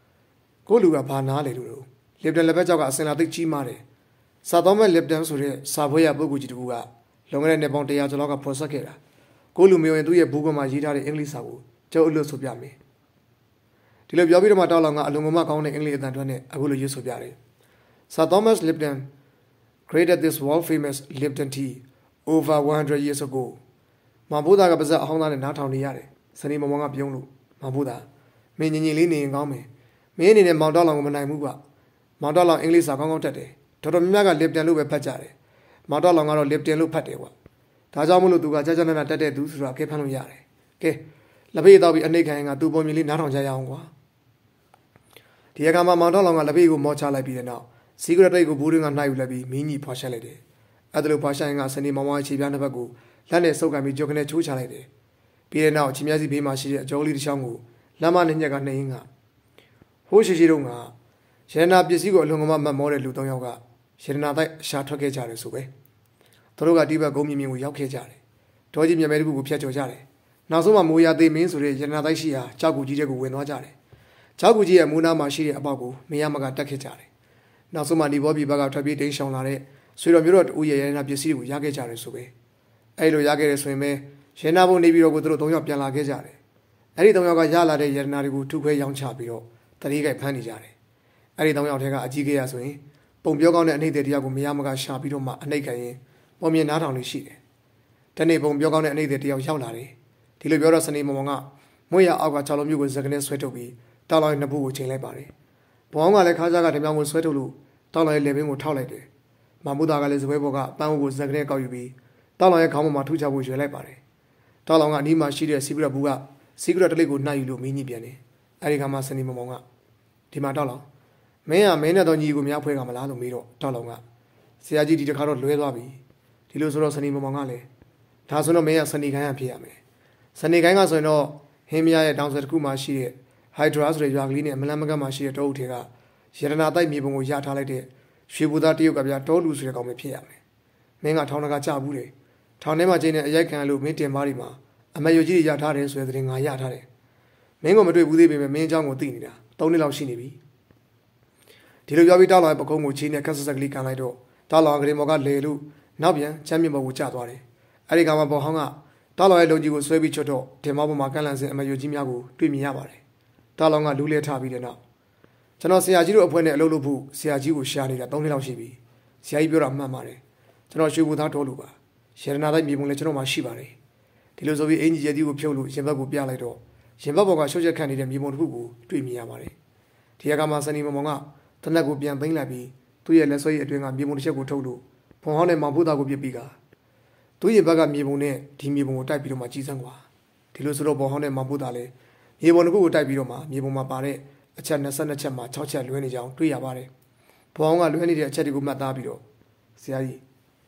ကိုလူကဘာနာလေလို့လစ်တန်လက်ဖက်ကြောက်ကအစင်လာသိကြီးမားတယ်စာတော်မဲ့လစ်တန်ဆိုတဲ့စာဖွဲရပုဂ္ဂိုလ်ကြီးတကူကလွန်ခဲ့တဲ့နှစ်ပေါင်း100ကျော်လောက်ကဖော်ဆက်ခဲ့တာကိုလူမျိုးရင်သူ့ရဲ့ဘူးကွန်မှာရေးထားတဲ့အင်္ဂလိပ်စာကိုကျုပ်အလို့ဆိုပြမယ်ဒီလိုပြောပြီးတော့မှတောက်လောင်ကအလွန်မကောင်းတဲ့အင်္ဂလိပ်အသံထွက်နဲ့အခုလိုရေးဆိုပြတယ် Sir Thomas Lipton created this world famous Lipton tea over 100 years ago မဘုရားကပါဇက်အဟောင်းသားနဲ့နားထောင်နေရတယ်စနေမောင်ကပြုံးလို့မဘုရားမင်းညင်ညင်လေးနေရင်ကောင်းမယ်မင်းအနေနဲ့မောင်တောက်လောင်ကိုမနိုင်ဘူးကွာမောင်တောက်လောင်အင်္ဂလိပ်စာကောင်းကောင်းတတ်တယ်တော်တော်များများက Lipton လို့ပဲဖတ်ကြတယ်မောင်တောက်လောင်ကတော့ Lipton လို့ဖတ်တယ်ကွာဒါကြောင့်မလို့သူကကြာကြာနာနာတတ်တဲ့သူဆိုတာကဲဖမ်းလို့ရတယ်ကဲလက်ဖေးတော့ပြီးအနှိတ်ခံရင်ကသူ့ပုံမြင်လေးနားထောင်ကြရအောင်ကွာဒီအခါမှာမောင်တောက်လောင်ကလက်ဖေးကိုမောချလိုက်ပြီးတဲ့နောက်စီကရက်တိတ်ကိုဘူးတွင်းကနှိုက်ယူလိုက်ပြီးမင်းကြီးဖွာရှက်လိုက်တယ်အဲ့ဒါလိုဖွာရှက်ရင်ကစနေမောင်ခြေပြားနှစ်ဘက်ကိုလက်နဲ့ဆုပ်ကန်ပြီးကြောက်ကနေချိုးချလိုက်တယ်ပြီးတဲ့နောက်ချင်းမျက်စိဘေးမှာရှိတဲ့အကြောလေးတစ်ချောင်းကိုလက်မနဲ့ညက်ကနှိမ့်ရင်းကဟိုးရှိတုန်းကရတနာပစ္စည်းကိုအလွန်ကမှမတ်မောတဲ့လူ၃ယောက်ကရတနာတိုက်ရှာထွက်ခဲ့ကြတယ်ဆိုပဲသူတို့ကဒီဘက်ကုန်းမြင်မြင်ကိုရောက်ခဲ့ကြတယ်ဒေါ်ကြီးမြမဲတခုကိုဖျက်ချော်ကြတယ်နောက်ဆုံးမှမိုးရသေးမင်းဆိုတဲ့ရတနာတိုက်ရှိဟာကြောက်ကူကြီးတဲ့ကိုဝင်သွားကြတယ်ကြောက်ကူကြီးရဲ့မူးနာမှာရှိတဲ့အပေါက်ကိုမရမကတက်ခဲ့ကြတယ်နောက်ဆုံးမှဒီဘောပြည်ဘက်ကထွက်ပြေးတိမ်းရှောင်လာတဲ့ဆွေတော်မျိုးတော်တူရဲ့ရတနာပစ္စည်းကိုရခဲ့ကြတယ်ဆိုပဲအဲ့လိုရခဲ့တယ်ဆိုရင်ပဲရတနာဘုံနေပြီးတော့ကိုသူတို့၃ယောက်ပြန်လာခဲ့ကြတယ်အဲ့ဒီ၃ယောက်ကရလာတဲ့ရတနာတွေကိုထုခွဲရောင်းချပြီးတော့တတိကိဖမ်းနေကြတယ်အဲ့ဒီ၃ယောက်ထဲကအကြီးကြီးရဆိုရင်ပုံပြောကောင်းတဲ့အနှိမ့်တဲ့တရားကိုမရမကရှာပြီးတော့မှအနှိမ့်ခံရင်ပေါ်မြင်နားထောင်လို့ရှိတယ်တနေ့ပုံပြောကောင်းတဲ့အနှိမ့်တဲ့တရားရောက်လာတယ်ဒီလိုပြောတော့စနေမောင်ကမွေးရအောက်က6လုံးမျိုးကိုဇက်ကနေဆွဲထုတ်ပြီးတောက်လောင်ရဲ့နှစ်ဖူးကိုချိန်လိုက်ပါတယ်ဘောင်းကလည်းခါးစားကဓမြောင်ကိုဆွဲထုတ်လို့တောက်လောင်ရဲ့လေပင်ကိုထောက်လိုက်တယ်မမူသားကလည်းဇပွဲဘောကပန်းဦးကိုဇက်ကနေကောက်ယူပြီးတောက်လောင်ရဲ့ခေါင်းပေါ်မှာထူချဖို့ရွယ်လိုက်ပါတယ်တောက်လောင်ကအနီးမှာရှိတဲ့စီကရက်ဘူးကစီကရက်တလိပ်ကိုနှိုက်ယူလို့မင်းကြီးပြန်တယ်အဲဒီခါမှာစနေမောင်ကဒီမှာတောက်လောင်မင်းကမင်းနဲ့တော့ညီကိုများဖွဲကမလားလို့မေးတော့တောက်လောင်ကဆရာကြီးဒီတစ်ခါတော့လွဲသွားပြီဒီလိုဆိုတော့စနေမောင်ကလည်းဒါဆိုတော့မင်းကစနေခိုင်းရဖြစ်ရမယ်စနေခိုင်းကဆိုရင်တော့ဟင်းမရရဲ့တောင်ဆက်တစ်ခုမှရှိတဲ့ဟိုက်ဒရာဆိုတဲ့ရွာကလေးနဲ့မလန်မကတ်မှရှိတဲ့တောအုပ်ထဲကရတနာတိုက်မြေပုံကိုရထားလိုက်တဲ့ရွှေဘူသားတရုတ်ကဗျာတောလူဆိုတဲ့ကောင်ပဲဖြစ်ရမယ်မင်းကထောင်တကကြဘူးတယ်ထောင်ထဲမှာကျင်းတဲ့အရိုက်ခံလို့မင်းတင်မားတွေမှာအမယိုကြီးတွေရထားတယ်ဆိုတဲ့သတင်းငါရထားတယ်မင်းကမတွေ့ဘူးသေးပေမဲ့မင်းအကြောင်းကိုသိနေတာ3နှစ်လောက်ရှိနေပြီဒီလိုပြောပြီးတောက်လောင်ရဲ့ပကုံးကိုချင်းနဲ့ခက်ဆက်ဆက်ကလေးကန်လိုက်တော့တောက်လောင်ကလေးမော်ကလေလို့နောက်ပြန်ချမ်းမြေပေါ်ကိုကျသွားတယ်အဲဒီကမှဘော်ဟောင်းကတောက်လောင်ရဲ့လုံကြီးကိုဆွဲပြီးချွတ်တော့တင်မောပေါ်မှာကန့်လန့်စင်အမယိုကြီးများကိုတွေ့မြင်ရပါတယ်တောက်လောင်ကလူးလဲထားပြီးတဲ့နောက်ကျွန်တော်ဆရာကြီးတို့အဖွဲ့နဲ့အလုပ်လုပ်ဖို့ဆရာကြီးကိုရှာနေတာ3နှစ်လောက်ရှိပြီဆရာကြီးပြောတာမှန်ပါတယ်ကျွန်တော်ရွှေဘူသားတော်လို့ပါရတနာတိုက်မြေပုံလည်းကျွန်တော်မှရှိပါတယ်ဒီလိုဆိုပြီးအင်ဂျီကျဲကြီးကိုဖြုတ်လို့ရင်ဘက်ကိုပြလိုက်တော့ရင်ဘက်ပေါ်ကရှုပ်ချက်ခန့်နေတဲ့မြေပုံတစ်ခုကိုတွေ့မြင်ရပါတယ်ဒီအခါမှာစနေမောင်ကတနက်ကိုပြန်သိမ်းလိုက်ပြီးသူ့ရဲ့လက်ဆွဲရည်အတွင်းကမြေပုံတစ်ချက်ကိုထုတ်လို့ဖုံဟောင်းနဲ့မောင်ဖို့သားကိုပြစ်ပြီးကသူ့ရင်ဘက်ကမြေပုံနဲ့ဒီမြေပုံကိုတိုက်ပြီးတော့မှကြီးစမ်းကွာဒီလိုဆိုတော့ဘောဟောင်းနဲ့မောင်ဖို့သားလည်းမြေပုံတစ်ခုကိုတိုက်ပြီးတော့မှမြေပုံမှာပါတဲ့အချက်22ချက်မှာ6ချက်လွဲနေကြအောင်တွေ့ရပါတယ်ဘောဟောင်းကလွဲနေတဲ့အချက်တွေကိုမှတ်သားပြီးတော့ဆရာကြီး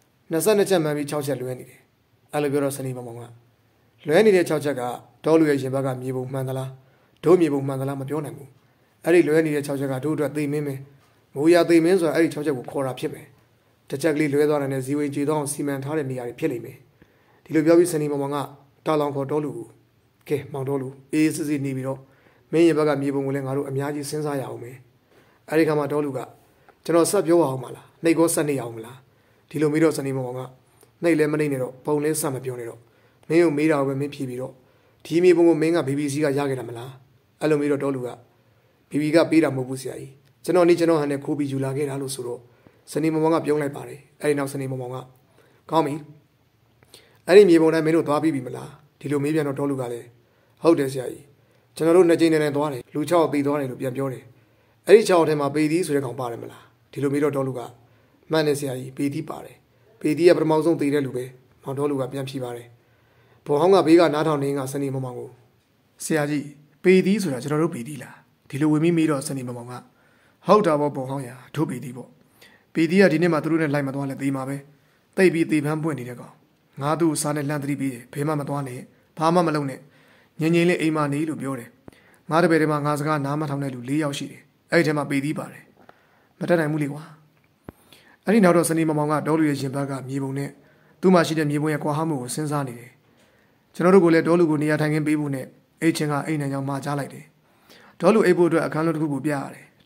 22ချက်မှန်ပြီး6ချက်လွဲနေတယ်အဲ့လိုပြောတော့စနေမောင်ကလွဲနေတဲ့6ချက်ကဒေါ်လူရဲ့ရင်ဘက်ကမြေပုံမှန်သလားဒိုးမြေပုံမှန်သလားမပြောနိုင်ဘူးအဲ့ဒီလွဲနေတဲ့6ချက်ကတို့အတွက်သိမင်းပဲမိုးရသိမင်းဆိုတာအဲ့ဒီ6ချက်ကိုခေါ်တာဖြစ်မယ်တစ်ချက်ကလေးလွဲသွားတဲ့နဲ့ဇီဝင်ကြေတော့စီမံထားတဲ့နေရာတွေဖြစ်လိမ့်မယ်ဒီလိုပြောပြီးစနေမောင်ကတောက်လောင်ခေါ်တော်လူကိုကဲမောင်တော်လူအေးစစ်စစ်နေပြီးတော့မင်းရင်ဘက်ကမြေပုံကိုလည်းငါတို့အများကြီးစဉ်းစားရအောင်မယ်အဲ့ဒီခါမှာတော်လူကကျွန်တော်ဆက်ပြောအောင်မလားနှိတ်ကောဆက်နေအောင်မလားဒီလိုမေးတော့စနေမောင်ကနှိတ်လည်းမနှိတ်နဲ့တော့ပုံလည်းဆက်မပြောနဲ့တော့မင်းကိုမေးတာကိုပဲမင်းဖြေပြီးတော့ဒီမြေပုံကိုမင်းက BBC ကရခဲ့တာမလားအဲ့လိုမေးတော့တော်လူက BB ကပေးတာမဟုတ်ဘူးဆရာကြီးကျွန်တော်ကျွန်တော်ဟန်နဲ့ခိုးပြီးယူလာခဲ့တာလို့ဆိုတော့စနေမောင်ကပြုံးလိုက်ပါတယ်အဲ့ဒီနောက်စနေမောင်ကကောင်းပြီအဲ့ဒီမြေပုံတိုင်းမင်းတို့သွားပြီးပြီမလားဒီလိုမေးပြန်တော့တော်လူကလည်းဟုတ်တယ်ဆရာကြီးကျွန်တော်တို့နှစ်ကြိမ်နဲ့သွားတယ်လူ6ယောက်ပြီးသွားတယ်လို့ပြန်ပြောတယ်အဲ့ဒီ6ယောက်ထဲမှာပေသီးဆိုတဲ့ကောင်ပါတယ်မလားဒီလိုမေးတော့တော်လူကမှန်တယ်ဆရာကြီးပေသီးပါတယ်ပေသီးကပထမဆုံးသိတဲ့လူပဲမောင်တော်လူကပြန်ဖြေပါတယ်ဘောဟောင်းကဘေးကနားထောင်နေကစနေမောင်ကိုဆရာကြီးပေသီးဆိုတာကျွန်တော်တို့ပေသီးလားဒီလိုဝင်ပြီးမေးတော့စနေမောင်ကဟုတ်တာပေါ့ဘောဟောင်းရတို့ပေသီးပေါ့ပေသီးကဒီနေ့မှသူတို့နဲ့လိုက်မသွားလဲသေးမှာပဲတိတ်ပြီးသေဖမ်းပွင့်နေတဲ့ကောင်ငါတို့စားနဲ့လှမ်းသတိပေးတယ်ဘယ်မှမသွားနဲ့ဘာမှမလုပ်နဲ့ငင်ငင်လေးအိမ်မနေလို့ပြောတယ်ငါတပည့်ထဲမှာငါစကားနားမထောင်တဲ့လူ4ယောက်ရှိတယ်အဲ့ဒီထဲမှာပေသီးပါတယ်မတတ်နိုင်ဘူးလေကွာအဲ့ဒီနောက်တော့စနေမောင်ကဒေါ်လူရဲ့ရင်ဘက်ကမြေပုံနဲ့သူ့မှာရှိတဲ့မြေပုံရဲ့ကွာဟမှုကိုစဉ်းစားနေတယ်ကျွန်တော်တို့ကလည်းဒေါ်လူကိုနေရာထိုင်ခင်းပေးဖို့နဲ့အိတ်ချင်းကအိမ်နိုင်ကြောင်မှာကြားလိုက်တယ်ဒေါ်လူအိတ်ဖို့အတွက်အခန်းလုံးတစ်ခုကိုပြရတယ်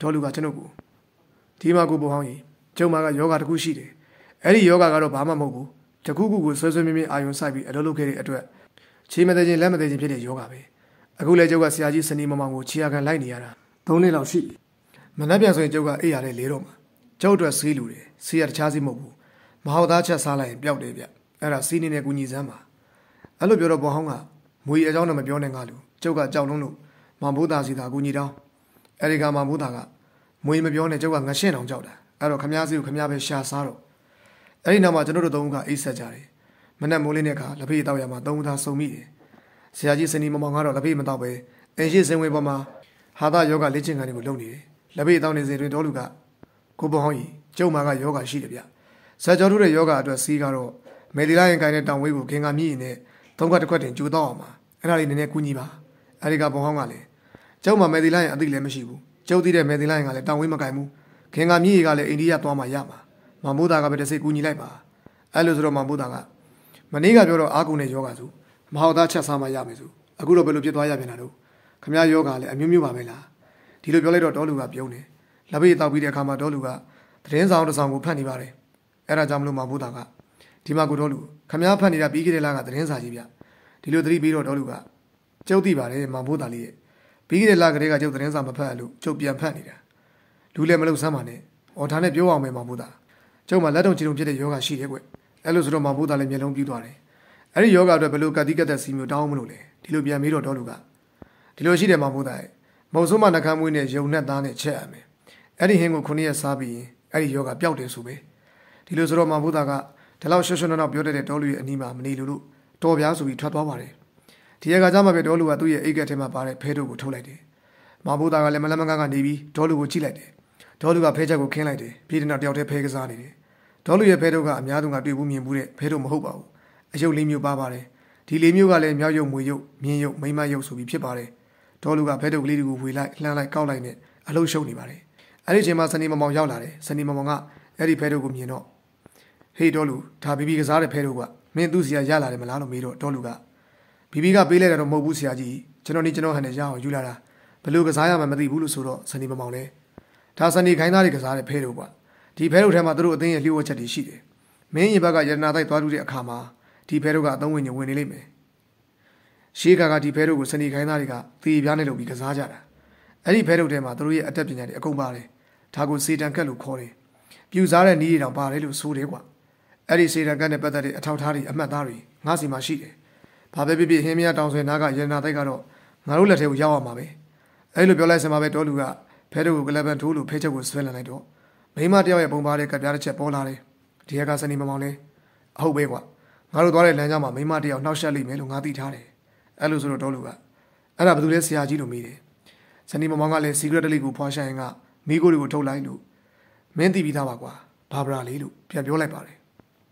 ဒေါ်လူကကျွန်ုပ်ကိုဒီမှာကိုဘုံဟောင်းကြီးကျုံမာကယောဂတစ်ခုရှိတယ်အဲ့ဒီယောဂကတော့ဘာမှမဟုတ်ဘူးတခုခုကိုဆွဲဆွဲမြင်းမြင်းအာယုံဆိုင်ပြီးအလုပ်လုပ်ခဲ့တဲ့အတွက်ခြေမသေးခြင်းလက်မသေးခြင်းဖြစ်တဲ့ယောဂပဲအခုလေကျုပ်ကဆရာကြီးစနီမမောင်ကိုခြေရကန်လိုက်နေရတာ3နှစ်လောက်ရှိပြီမနှက်ပြန်ဆိုရင်ကျုပ်ကအိပ်ရတဲ့လေတော့မှာကျုပ်အတွက်ဆေးလူတယ်ဆေးရတခြားဆေးမဟုတ်ဘူးမဟုတ်သားချက်စားလိုက်ရင်ပျောက်တယ်ဗျအဲ့ဒါစီးနေတဲ့ကူညီစမ်းပါအဲ့လိုပြောတော့ဘုံဟောင်းကမွေအကြောင်းတော့မပြောနဲ့ငါလူကျုပ်ကကြောက်လုံးလို့မောင်ဘိုးသားစီသာကူညီတောင်းအဲ့ဒီကမောင်ဘိုးသားကမွေမပြောနဲ့ကျုပ်ကငရှင်းအောင်ကြောက်တာအဲ့တော့ခမားစီကိုခမားပဲရှာစားတော့အဲ့ဒီနောက်မှာကျွန်တော်တို့သုံးဦးကအိတ်ဆက်ကြတယ်မနက်မိုးလေးနဲ့ခါလက်ဖေးတောက်ရမှာသုံးဦးသားစုံမိတယ်ဆရာကြီးစနီမမောင်ကတော့လက်ဖေးမတောက်ပဲအင်ရှိစင်ဝေးပေါ်မှာဟာသယောဂလေ့ကျင့်ခန်းတွေကိုလုပ်နေတယ်လက်ဖေးတောက်နေစဉ်တွင်တော်လူကကိုဘုံဟောင်းကြီးကျုံမာကယောဂရှိတယ်ဗျဇာကြောထုတဲ့ယောဂအတွက်စီးကတော့မေဒီလာရင်ကိုင်းတဲ့တောင်ဝေးကိုခင်ကမြည်ရင်နဲ့သုံးခွက်တစ်ခွက်တင်ကျိုးတော့အောင်ပါအဲ့ဒါလေးနည်းနည်းကူညီပါအဲ့ဒီကဘုံဟောင်းကလည်းကျုံမာမေဒီလာရင်အသိလည်းမရှိဘူးကျုပ်သိတဲ့မေဒီလာရင်ကလည်းတောင်ဝေးမကိုင်းဘူးခင်ကမြည်ကလည်းအိန္ဒိယသွားမှရမှာမမိုးသားကပဲတစ်စိတ်ကူညီလိုက်ပါအဲ့လိုဆိုတော့မမိုးသားကမနေ့ကပြောတော့အာကုံနဲ့ယောဂဆိုမဟုတ်သားချက်စားမှရမယ်ဆိုအခုတော့ဘယ်လိုဖြစ်သွားရပြန်တာတော့ခမရယောဂလည်းအမျိုးမျိုးပါပဲလားဒီလိုပြောလိုက်တော့ဒေါ်လူကပြုံးတယ်လက်ဖေးတောက်ပြီးတဲ့အခါမှာဒေါ်လူကသတင်းဆောင်တစ်ဆောင်ကိုဖတ်နေပါတယ်အဲ့ဒါကြောင့်မလို့မမိုးသားကဒီမှာကိုဒေါ်လူခမရဖတ်နေတာပြီးခဲ့တဲ့လကသတင်းစာကြီးဗျဒီလိုသတိပြီးတော့ဒေါ်လူကကျုပ်သိပါတယ်မမိုးသားလေးရဲ့ပြီးခဲ့တဲ့လကတည်းကကျုပ်သတင်းစာမဖတ်လို့ကျုပ်ပြန်ဖတ်နေတာလူလည်းမလုပ်စမ်းပါနဲ့အော်ဒါနဲ့ပြောအောင်မယ်မမိုးသားကျုပ်မှာလက်တုံချီတုံဖြစ်တဲ့ယောဂရှိတယ်ကွအဲ့လိုဆိုတော့မမိုးသားလည်းမျက်လုံးပြူးသွားတယ်အဲ့ဒီယောဂအတွက်ဘယ်လိုကတိကတ်သက်စီမျိုးတောင်းမလို့လဲဒီလိုပြန်ပြီးတော့ဒေါ်လူကဒီလိုရှိတယ်မမိုးသားရဲ့မုံဆိုးမနှကမ်းမွေးနဲ့ယုံနဲ့သားနဲ့ချက်ရမယ်အဲ့ဒီဟင်းကို9ရက်စားပြီးရင်အဲ့ဒီယောဂပျောက်တယ်ဆိုပဲဒီလိုဆိုတော့မမိုးသားကဒီလောက်ရွှွှွှွှွှပြောတဲ့ဒေါ်လူရဲ့အနီးမှာမနေလို့တော်ပြားဆိုပြီးထွက်သွားပါတယ်ဒီရကကြမှာပဲဒေါ်လူကသူ့ရဲ့အိတ်ကက်ထဲမှာပါတဲ့ဖဲတို့ကိုထုတ်လိုက်တယ်မမိုးသားကလည်းမလမကန်းကနေပြီးဒေါ်လူကိုကြည့်လိုက်တယ်ဒေါ်လူကဖဲချက်ကိုခင်းလိုက်တယ်ပြည်တဲ့နောက်တယောက်တည်းဖဲကစားနေတယ်ဒေါ်လူရဲ့ဖဲတို့ကအများသူကတွေ့ဘူးမြင်ဘူးတဲ့ဖဲတို့မဟုတ်ပါဘူးအယုတ်လေးမျိုးပါပါတယ်ဒီလေးမျိုးကလည်းမြောက်ရုပ်မွေရုပ်မြင်းရုပ်မိမရုပ်ဆိုပြီးဖြစ်ပါတယ်ဒေါ်လူကဖဲတို့ကလေးတွေကိုဝေလိုက်လှမ်းလိုက်ကောက်လိုက်နဲ့အလုံးရှုံနေပါတယ်အဲ့ဒီချိန်မှာစနီမမောင်ရောက်လာတယ်စနီမမောင်ကအဲ့ဒီဖဲတို့ကိုမြင်တော့ဟေးဒေါ်လူဒါဘီဘီကစားတဲ့ဖဲတို့ကမင်းသူ့ဆရာရလာတယ်မလားလို့မေးတော့ဒေါ်လူကဘီဘီကပေးလိုက်တာတော့မဟုတ်ဘူးဆရာကြီးကျွန်တော်ဟန်နဲ့ရအောင်ယူလာတာဘယ်လိုကစားရမှမသိဘူးလို့ဆိုတော့စနီမမောင်လည်းဒါစနီခိုင်းသားတွေကစားတဲ့ဖဲတို့ကဒီဖဲတို့ထဲမှာသူတို့အသိရဲ့လျှို့ဝှက်ချက်တွေရှိတယ်မင်းရင်ဘက်ကရတနာတိုက်သွားတူတဲ့အခါမှာဒီဖဲတို့ကအသုံးဝင်နေလိမ့်မယ်ရှေးကဒီဖဲတို့ကိုစနီခိုင်းသားတွေကသေပြားနဲ့လုပ်ပြီးကစားကြတာအဲ့ဒီဖဲတို့ထဲမှာသူတို့ရဲ့အတက်ပညာတွေအကုန်ပါတယ်ဒါကိုစေတံကက်လို့ခေါ်တယ်ပြူစားတဲ့နီးတွေတောင်ပါတယ်လို့ဆိုတယ်ကွာအဲ့ဒီစေတံကက်နဲ့ပတ်သက်တဲ့အထောက်အထားတွေအမှတ်သားတွေငါးစီမှာရှိတယ်ဘာပဲဖြစ်ဖြစ်ဟင်းမရတောင်ဆွေနာကရတနာတိုက်ကတော့ငါတို့လက်ထဲကိုရောက်ရမှာပဲအဲ့လိုပြောလိုက်စမှာပဲတော်လူကဖဲတို့ကိုကလပ်ပန်ထိုးလို့ဖဲချက်ကိုဆွဲလန်လိုက်တော့မိမတယောက်ရဲ့ပုံပါတဲ့ကပြားတစ်ချက်ပေါ်လာတယ်ဒီကစနီမမောင်လဲအဟုတ်ပဲကွာငါတို့သွားတဲ့လမ်းကြောင်းမှာမိမတယောက်နှောက်ယှက်လိမ့်မယ်လို့ငါသိထားတယ်အဲ့လိုဆိုတော့တော်လူကအဲ့ဒါဘယ်သူလဲဆရာကြီးလို့မေးတယ်စနီမမောင်ကလည်း secret လေးကိုဖွာရှာရင်ကမိကိုတွေကိုထုတ်လိုက်လို့မင်းသိပြီးသားပါကွာဘာဗရာလေးလို့ပြန်ပြောလိုက်ပါတယ်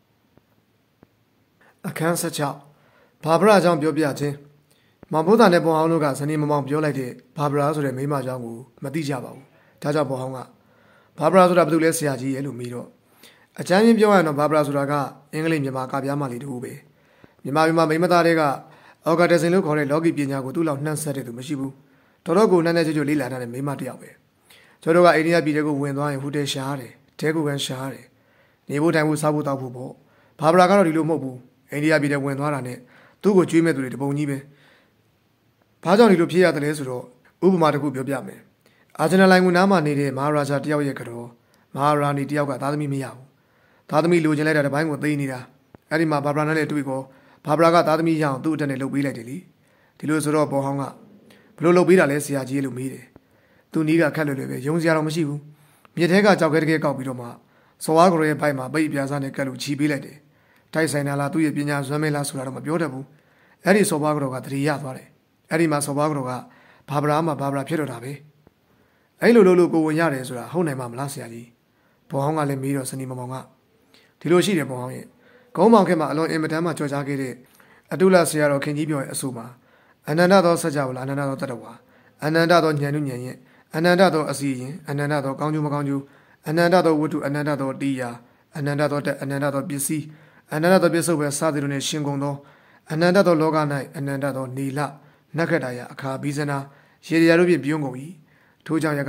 အခန်း16ဘာဗရာကြောင့်ပြောပြခြင်းမဘုဒ္ဓနဲ့ဘုံအောင်တို့ကစနီမမောင်ပြောလိုက်တဲ့ဘာဗရာဆိုတဲ့မိမကြောင့်ကိုမသိကြပါဘူးဒါကြောင့်ဘုံအောင်ကဘာဗရာဆိုတာဘယ်သူလဲဆရာကြီးရဲ့လို့မေးတော့အချမ်းချင်းပြောရရင်တော့ဘာဗရာဆိုတာကအင်္ဂလိပ်မြန်မာကပြားမလေးတူပဲမြန်မာပြည်မှာမိမသားတွေကအော်ဂါဒဇင်လို့ခေါ်တဲ့လောကီပညာကိုသူ့လောက်နှံ့ဆက်တဲ့သူမရှိဘူးတော်တော်ကိုနှံ့နှံ့ကြွကြွလေးလာတဲ့မိမတယောက်ပဲကျွန်တော်ကအိန္ဒိယပြည်တွေကိုဝင်သွားရင်ဟိုတယ်ရှားတယ်တဲကိုကန်ရှားတယ်နေဖို့ထိုင်ဖို့စားဖို့တောက်ဖို့ပေါ့ဘာဗရာကတော့ဒီလိုမဟုတ်ဘူးအိန္ဒိယပြည်တွေဝင်သွားတာနဲ့သူ့ကိုကျွေးမဲ့သူတွေတပုံကြီးပဲဘာကြောင့်ဒီလိုဖြစ်ရတယ်လဲဆိုတော့ဥပမာတစ်ခုပြောပြမယ်အာဂျင်နာလိုင်ကိုနားမှာနေတဲ့မဟာရာဂျာတယောက်ရဲ့ကတော့မဟာရာနီတယောက်ကသားသမီးမရဘူးသားသမီးလိုချင်လိုက်တဲ့တစ်ပိုင်းကိုသိနေတာအဲ့ဒီမှာဘာဗရာနဲ့လည်းတွေ့ကောဘာဗရာကသားသမီးရအောင်သူ့အတက်နဲ့လှုပ်ပေးလိုက်တယ်လေဒီလိုဆိုတော့ဘောဟောင်းကဘလို့လှုပ်ပေးတာလဲဆရာကြီးလို့မေးတယ်သူနီးကခက်လွယ်လွယ်ပဲယုံစရာတော့မရှိဘူးမြစ်ထဲကကြောက်ခဲတကယ်ကောက်ပြီးတော့မှစော်ဝါကရိုရဲ့ဘိုက်မှာပိတ်ပြားစားနဲ့ကက်လို့ချီပေးလိုက်တယ်တိုက်ဆိုင်တာလားသူ့ရဲ့ပညာဇွမ်းမဲလားဆိုတာတော့မပြောတတ်ဘူးအဲ့ဒီစော်ဝါကရိုကတတိယသွားတယ်အဲ့ဒီမှာစော်ဝါကရိုကဘာဗရာမှာဘာဗရာဖြစ်တော့တာပဲအဲ့လိုလို့ကိုဝင်ရတယ်ဆိုတာဟုတ်နိုင်မှာမလားဆရာကြီးဘောဟောင်းကလည်းမေးတော့စနီမမောင်ကဒီလိုရှိတယ်ဘောဟောင်းရဲ့ကုန်းမောင်ခက်မှာအလွန်အင်မတန်မှကြော်ကြားခဲ့တဲ့အတုလဆရာတော်ခင်ကြီးပြောရဲ့အဆိုမှာအနန္တသောစัจ java လားအနန္တသောတတ္တဝါအနန္တသောဉာဏ်ဉာဏ်ရဲ့အနန္တသောအစီရင်အနန္တသောကောင်းကျိုးမကောင်းကျိုးအနန္တသောဝတ္ထုအနန္တသောတရားအနန္တသောတက်အနန္တသောပစ္စည်းအနန္တသောပစ္စုပ္ပန်စသည်တို့နှင့်ရှင်ကုန်သောအနန္တသောလောက၌အနန္တသောနေလနက္ခတ္တယအခါဘိဇနာရေရတို့ဖြင့်ပြုံးကုန်၏ထိုကြောင့်ယက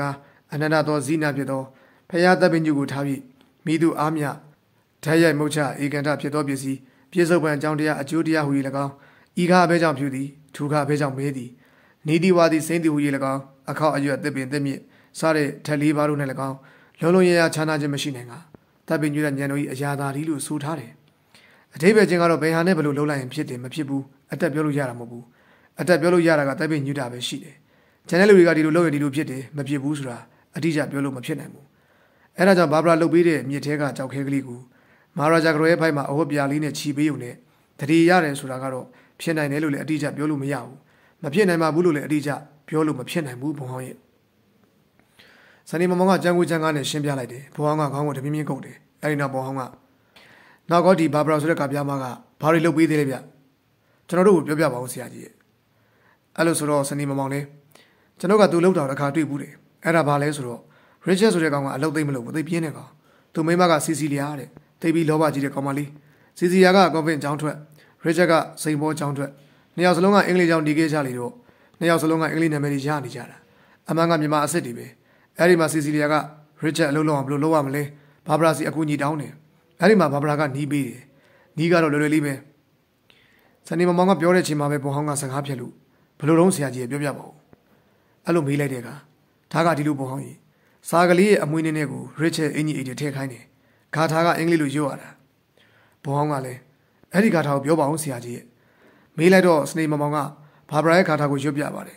အနန္တသောဇိနာဖြစ်သောဖရာတပ်ပင်ညုကိုထားပြီးမိသူအားမြဓာတ်ရိုက်မုတ်ချဧကန္တဖြစ်သောပစ္စည်းပြေစုံပံအကြောင်းတရားအကျိုးတရားဟူ၍၎င်းဤကားဘဲကြောင့်ဖြူသည်ထူကားဘဲကြောင့်မဲသည်နေတိဝါသည်စိမ့်သည်ဟူ၍၎င်းအခောက်အရွက်သစ်ပင်သစ်မြစ်စတဲ့ထက်လေးပါးတို့၌၎င်းလုံးလုံးရရခြားနာခြင်းမရှိနိုင်ကတပ်ပင်ညုတဲ့ဉာဏ်တို့၏အရာသာဒီလို့ဆိုထားတယ်အထိပ္ပယ်ချင်းကတော့ဘယ်ဟာနဲ့ဘယ်လိုလုံးလိုက်ရင်ဖြစ်တယ်မဖြစ်ဘူးအတက်ပြောလို့ရတာမဟုတ်ဘူးအတက်ပြောလို့ရတာကတပ်ပင်ညုတာပဲရှိတယ်ကျန်တဲ့လူတွေကဒီလိုလုပ်ရင်ဒီလိုဖြစ်တယ်မဖြစ်ဘူးဆိုတာအတိအကျပြောလို့မဖြစ်နိုင်ဘူးအဲဒါကြောင့်ဘာဘရာလုတ်ပေးတဲ့မြစ်ထဲကကြောက်ခဲကလေးကိုမာရာဂျာကရိုရဲ့ဖိုက်မှာအဝတ်ပြားလေးနဲ့ခြီးပေးုံနဲ့တတိရတယ်ဆိုတာကတော့ဖြစ်နိုင်တယ်လို့လည်းအတိအကျပြောလို့မရဘူးမဖြစ်နိုင်ပါဘူးလို့လည်းအတိအကျပြောလို့မဖြစ်နိုင်ဘူးဘုံဟောင်းရဲ့စနေမမောင်ကကြံကူကြံကားနဲ့ရှင်းပြလိုက်တယ်ဘုံဟောင်းကခေါင်းကိုတပြင်းပြင်းကုတ်တယ်အဲဒီနောက်ဘုံဟောင်းကနောက်ကောဒီဘာဘရာဆိုတဲ့ကပြားမကဘာတွေလုပ်ပေးသေးလဲဗျကျွန်တော်တို့ကိုပြောပြပါဦးဆရာကြီးရဲ့အဲ့လိုဆိုတော့စနေမမောင်လေးကျွန်တော်ကသူ့လောက်တာတစ်ခါတွေ့ဘူးတယ်အဲ့ဒါဘာလဲဆိုတော့ Richard ဆိုတဲ့ကောင်ကအလုပ်သိမ့်မလို့သိပြင်းနေကောင်သူမိမကစီစီလျာတဲ့သိပြီးလောဘကြီးတဲ့ကောင်မလေးစီစီယာကကော်ဖင်ကျောင်းထွက် Richard ကစိန်ဘောကျောင်းထွက်နှစ်ယောက်စလုံးကအင်္ဂလိပ်ကျောင်းဒီကေးချလေတော့နှစ်ယောက်စလုံးကအင်္ဂလိပ်နာမည်တွေရနေကြတာအမှန်ကမြန်မာအစ်စ်တွေပဲအဲ့ဒီမှာစီစီလျာက Richard အလုပ်လုပ်အောင်ဘယ်လိုလုပ်ရမလဲဘာဘရာစီအကူညီတောင်းတယ်အဲ့ဒီမှာဘာဘရာကနီးပေးတယ်နီးကတော့လွယ်လွယ်လေးပဲစနေမမောင်ကပြောတဲ့အချိန်မှာပဲဘုံဟောင်းကစကားဖြတ်လို့ဘယ်လိုတော့ဆရာကြီးပြောပြပါဦးအဲ့လိုမေးလိုက်တဲ့အခါဒါကဒီလိုဘုံဟောင်းကြီးစာကလေးရဲ့အမွှေးနည်းနည်းကို Richard အင်ကြီးအိတ်ထဲခိုင်းတယ်ဂါထာကအင်္ဂလိပ်လိုရွတ်ရတာဘုံဟောင်းကလည်းအဲ့ဒီဂါထာကိုပြောပါဦးဆရာကြီးရဲ့မေးလိုက်တော့စနေမမောင်ကဘာဘရာရဲ့ဂါထာကိုရွတ်ပြပါတယ်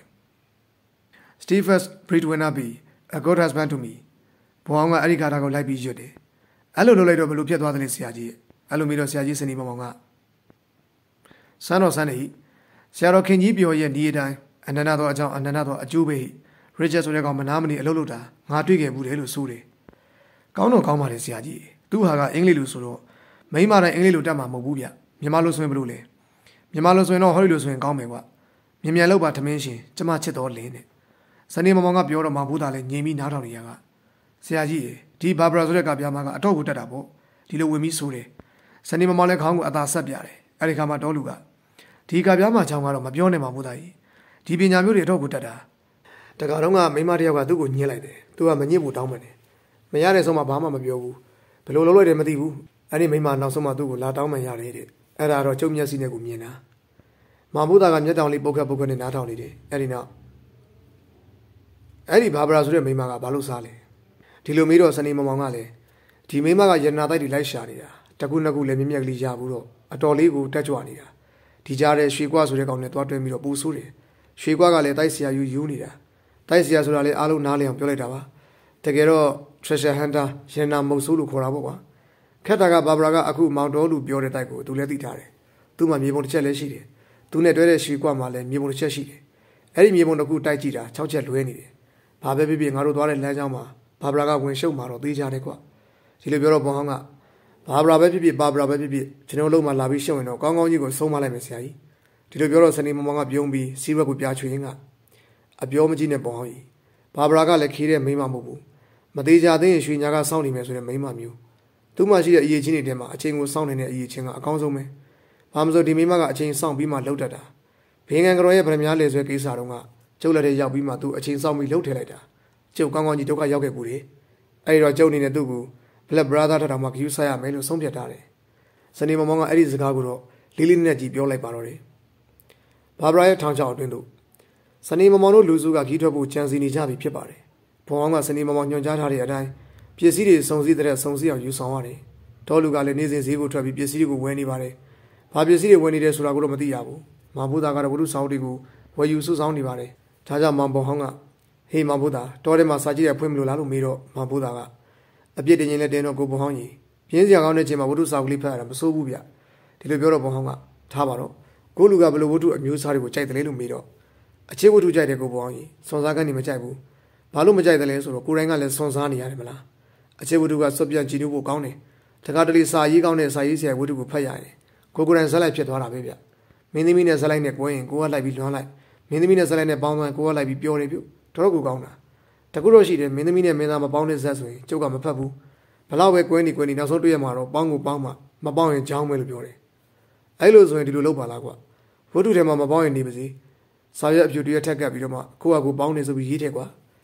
Stephens breadwinner be a good husband to me ဘုံဟောင်းကအဲ့ဒီဂါထာကိုလိုက်ပြီးရွတ်တယ်အဲ့လိုလုပ်လိုက်တော့ဘယ်လိုဖြစ်သွားသလဲဆရာကြီးရဲ့အဲ့လိုမေးတော့ဆရာကြီးစနေမမောင်ကစမ်းတော်စမ်းနေဆရာတော်ခင်ကြီးပြောရဲ့ဒီအတိုင်းအနန္တသောအကြောင်းအနန္တသောအကျိုးပဲ Richard ဆိုတဲ့ကောင်မနာမနေအလုပ်လုပ်တာငါတွေ့ခဲ့ဘူးတယ်လို့ဆိုတယ်ကောင်းတော့ကောင်းပါတယ်ဆရာကြီးသူဟာကအင်္ဂလိပ်လိုဆိုတော့မိန်းမတိုင်းအင်္ဂလိပ်လိုတတ်မှာမဟုတ်ဘူးဗျမြန်မာလိုဆိုရင်ဘယ်လိုလဲမြန်မာလိုဆိုရင်တော့ဟောဒီလိုဆိုရင်ကောင်းမယ်ကွာမြန်မြန်လောက်ပါထမင်းရှင်ကျမချစ်တော်လင်းနဲ့စနေမမောင်ကပြောတော့မှဘူးသားလည်းငြိမ်ပြီးနားထောင်နေရကဆရာကြီးဒီဘာဘရာဆိုတဲ့ကပြားမကအတော့ကိုတက်တာပေါ့ဒီလိုဝင်ပြီးဆိုတယ်စနေမမောင်လည်းခေါင်းကိုအသာဆက်ပြတယ်အဲ့ဒီခါမှာတော်လူကဒီကပြားမချောင်းကတော့မပြောနဲ့မှဘူးသားကြီးဒီပညာမျိုးတွေအတော့ကိုတက်တာတခါတော့ကမိမတယောက်ကသူ့ကိုညှင်းလိုက်တယ်သူကမညှစ်ဘူးတောင်းမယ်မရတဲ့ဆုံးမှဘာမှမပြောဘူးဘယ်လိုလုပ်လိုက်တယ်မသိဘူးအဲ့ဒီမိမနောက်ဆုံးမှသူ့ကိုလာတောင်းမှရတယ်တဲ့အဲ့ဒါတော့ကျုပ်မျက်စိနဲ့ကိုမြင်တာမာဘုသားကမျက်တောင်လေးပုတ်ခတ်ပုတ်ခတ်နဲ့နားထောင်နေတယ်အဲ့ဒီနောက်အဲ့ဒီဘာဘရာဆိုတဲ့မိမကဘာလို့စားလဲဒီလိုမေးတော့စနေမမောင်ကလည်းဒီမိမကရတနာတိုက်တွေလိုက်ရှာနေတာတကူနှစ်ခုလည်းမြက်မြက်ကလေးရဘူးတော့အတော်လေးကိုတက်ကြွနေတာဒီကြားတဲ့ရွှေကွာဆိုတဲ့ကောင်နဲ့တွားတွဲပြီးတော့ပူဆိုးတယ်ရွှေကွာကလည်းတိုက်ဆရာယူနေတာတိုက်ဆရာဆိုတာလည်းအားလုံးနားလည်အောင်ပြောလိုက်တာပါတကယ်တော့ treasure hunter ရတနာမုတ်ဆိုးလို့ခေါ်တာပေါ့ကွာခက်တာကဘာဘရာကအခုမောင်တော်လူပြောတဲ့တိုက်ကိုသူလည်းသိထားတယ်သူ့မှာမြေပုံတစ်ချက်လည်းရှိတယ်သူနဲ့တွဲတဲ့ရွှေကွာမှာလည်းမြေပုံတစ်ချက်ရှိတယ်အဲ့ဒီမြေပုံတစ်ခုတိုက်ကြည့်တာ6ချက်လွဲနေတယ်ဘာပဲဖြစ်ဖြစ်ငါတို့သွားတဲ့လမ်းကြောင်းမှာဘာဘရာကဝင်ရှုပ်မှာတော့သိကြတယ်ကွာဒီလိုပြောတော့ဘုံဟောင်းကဘာဘရာပဲဖြစ်ဖြစ်ဘာဘရာပဲဖြစ်ဖြစ်ကျွန်တော်လုံးမှာလာပြီးရှုပ်ရင်တော့ကောင်းကောင်းကြီးကိုဆုံးမလိုက်မယ်ဆရာကြီးဒီလိုပြောတော့စနေမမောင်ကပြုံးပြီးစီးရွက်ကိုပြားချွေရင်းကအပြောမကြီးနဲ့ဘုံဟောင်းကြီးဘာဘရာကလည်းခေးတဲ့မိန်းမမဟုတ်ဘူးမသေးကြသေးရင်ရွှေညာကစောင့်နေမယ်ဆိုတဲ့မိန်းမမျိုးသူ့မှာရှိတဲ့အရေးချင်းတွေထဲမှာအချိန်ကိုစောင့်နေတဲ့အရေးချင်းကအကောင်းဆုံးပဲဘာမဆိုဒီမိန်းမကအချိန်စောင့်ပြီးမှလှုပ်တတ်တာဘေးငန်ကတော်ရဲ့ဗရမများလေဆွဲကိစ္စတုန်းကကျုပ်လက်ထဲရောက်ပြီးမှသူအချိန်စောင့်ပြီးလှုပ်ထည့်လိုက်တာကျုပ်ကောင်းကောင်းကြီးဒုက္ခရောက်ခဲ့ဘူးလေအဲ့ဒီတော့ကျုပ်အနေနဲ့သူ့ကို Black Brother ထထောင်မှဂယူဆိုင်ရမယ်လို့ဆုံးဖြတ်ထားတယ်စနေမမောင်ကအဲ့ဒီစကားကိုတော့လေးလေးနက်နက်ကြီးပြောလိုက်ပါတော့တယ်ဘာဘရာရဲ့ထောင်ချောက်အတွင်းသို့စနေမမောင်တို့လူစုကဂီးထွက်ဖို့ကြံစီနေကြပြီဖြစ်ပါတယ်ဘုံအောင်ကစနေမမောင်ညွှန်ကြားထားတဲ့အတိုင်းပစ္စည်းတွေစုံစည်းတဲ့စုံစည်းအောင်ယူဆောင်ရတယ်တော်လူကလည်းနေစဉ်ဈေးကိုထွက်ပြီးပစ္စည်းတွေကိုဝယ်နေပါတယ်ဘာပစ္စည်းတွေဝယ်နေတယ်ဆိုတာကိုတော့မသိရဘူးမောင်ဘုသားကတော့ဝတ္ထုဆောင်တွေကိုဝယ်ယူစုဆောင်နေပါတယ်ဒါကြောင့်မောင်ဘုံဟောင်းကဟေးမောင်ဘုသားတော်ထဲမှာစာကြည့်ရဖွင့်မလို့လားလို့မေးတော့မောင်ဘုသားကအပြစ်တင်ရင်လည်းတင်းတော့ကိုဘုံဟောင်းကြီးပြင်းစရာကောင်းတဲ့ချိန်မှာဝတ္ထုဆောင်ကလေးဖတ်ရတာမစိုးဘူးဗျဒီလိုပြောတော့ဘုံဟောင်းကထားပါတော့ကိုလူကဘယ်လိုဝတ္ထုအမျိုးအစားတွေကိုကြိုက်တယ်လဲလို့မေးတော့အခြေဝတ္ထုကြိုက်တယ်ကိုဘုံဟောင်းကြီးစွန်စားကနေမကြိုက်ဘူးဘာလို့မကြိုက်တယ်လဲဆိုတော့ကိုယ်တိုင်ကလည်းစွန်စားနေရတယ်မလားအခြေဝတ္ထုကစွပ်ပြန်ကြည့်လို့ဖို့ကောင်းတယ်တခါတလေစာရေးကောင်းတဲ့စာရေးဆရာဝတ္ထုကိုဖတ်ရရင်ကိုယ်တိုင်ဇက်လိုက်ဖြစ်သွားတာပဲဗျမင်းသမီးနဲ့ဇက်လိုက်နဲ့ကွဲရင်ကိုကလိုက်ပြီးလွှမ်းလိုက်မင်းသမီးနဲ့ဇက်လိုက်နဲ့ပေါင်းသွားရင်ကိုကလိုက်ပြီးပြောနေပြုတော်တော်ကိုကောင်းတာတကူတော့ရှိတယ်မင်းသမီးနဲ့မင်းသားမပေါင်းတဲ့ဇက်ဆိုရင်ကျုပ်ကမဖတ်ဘူးဘလောက်ပဲကွဲနေနောက်ဆုံးတွေ့ရမှာတော့ပေါင်းကိုပေါင်းမှမပေါင်းရင်ကြောင်းမယ်လို့ပြောတယ်အဲ့လိုဆိုရင်ဒီလိုလုပ်ပါလားကွာဝတ္ထုထဲမှာမပေါင်းရင်နေပါစေစာရွက်အဖြူတရက်ထက်ကပ်ပြီးတော့မှကိုယ့်အကူပေါင်းနေဆိုပြီးရေးထည့်ကွာ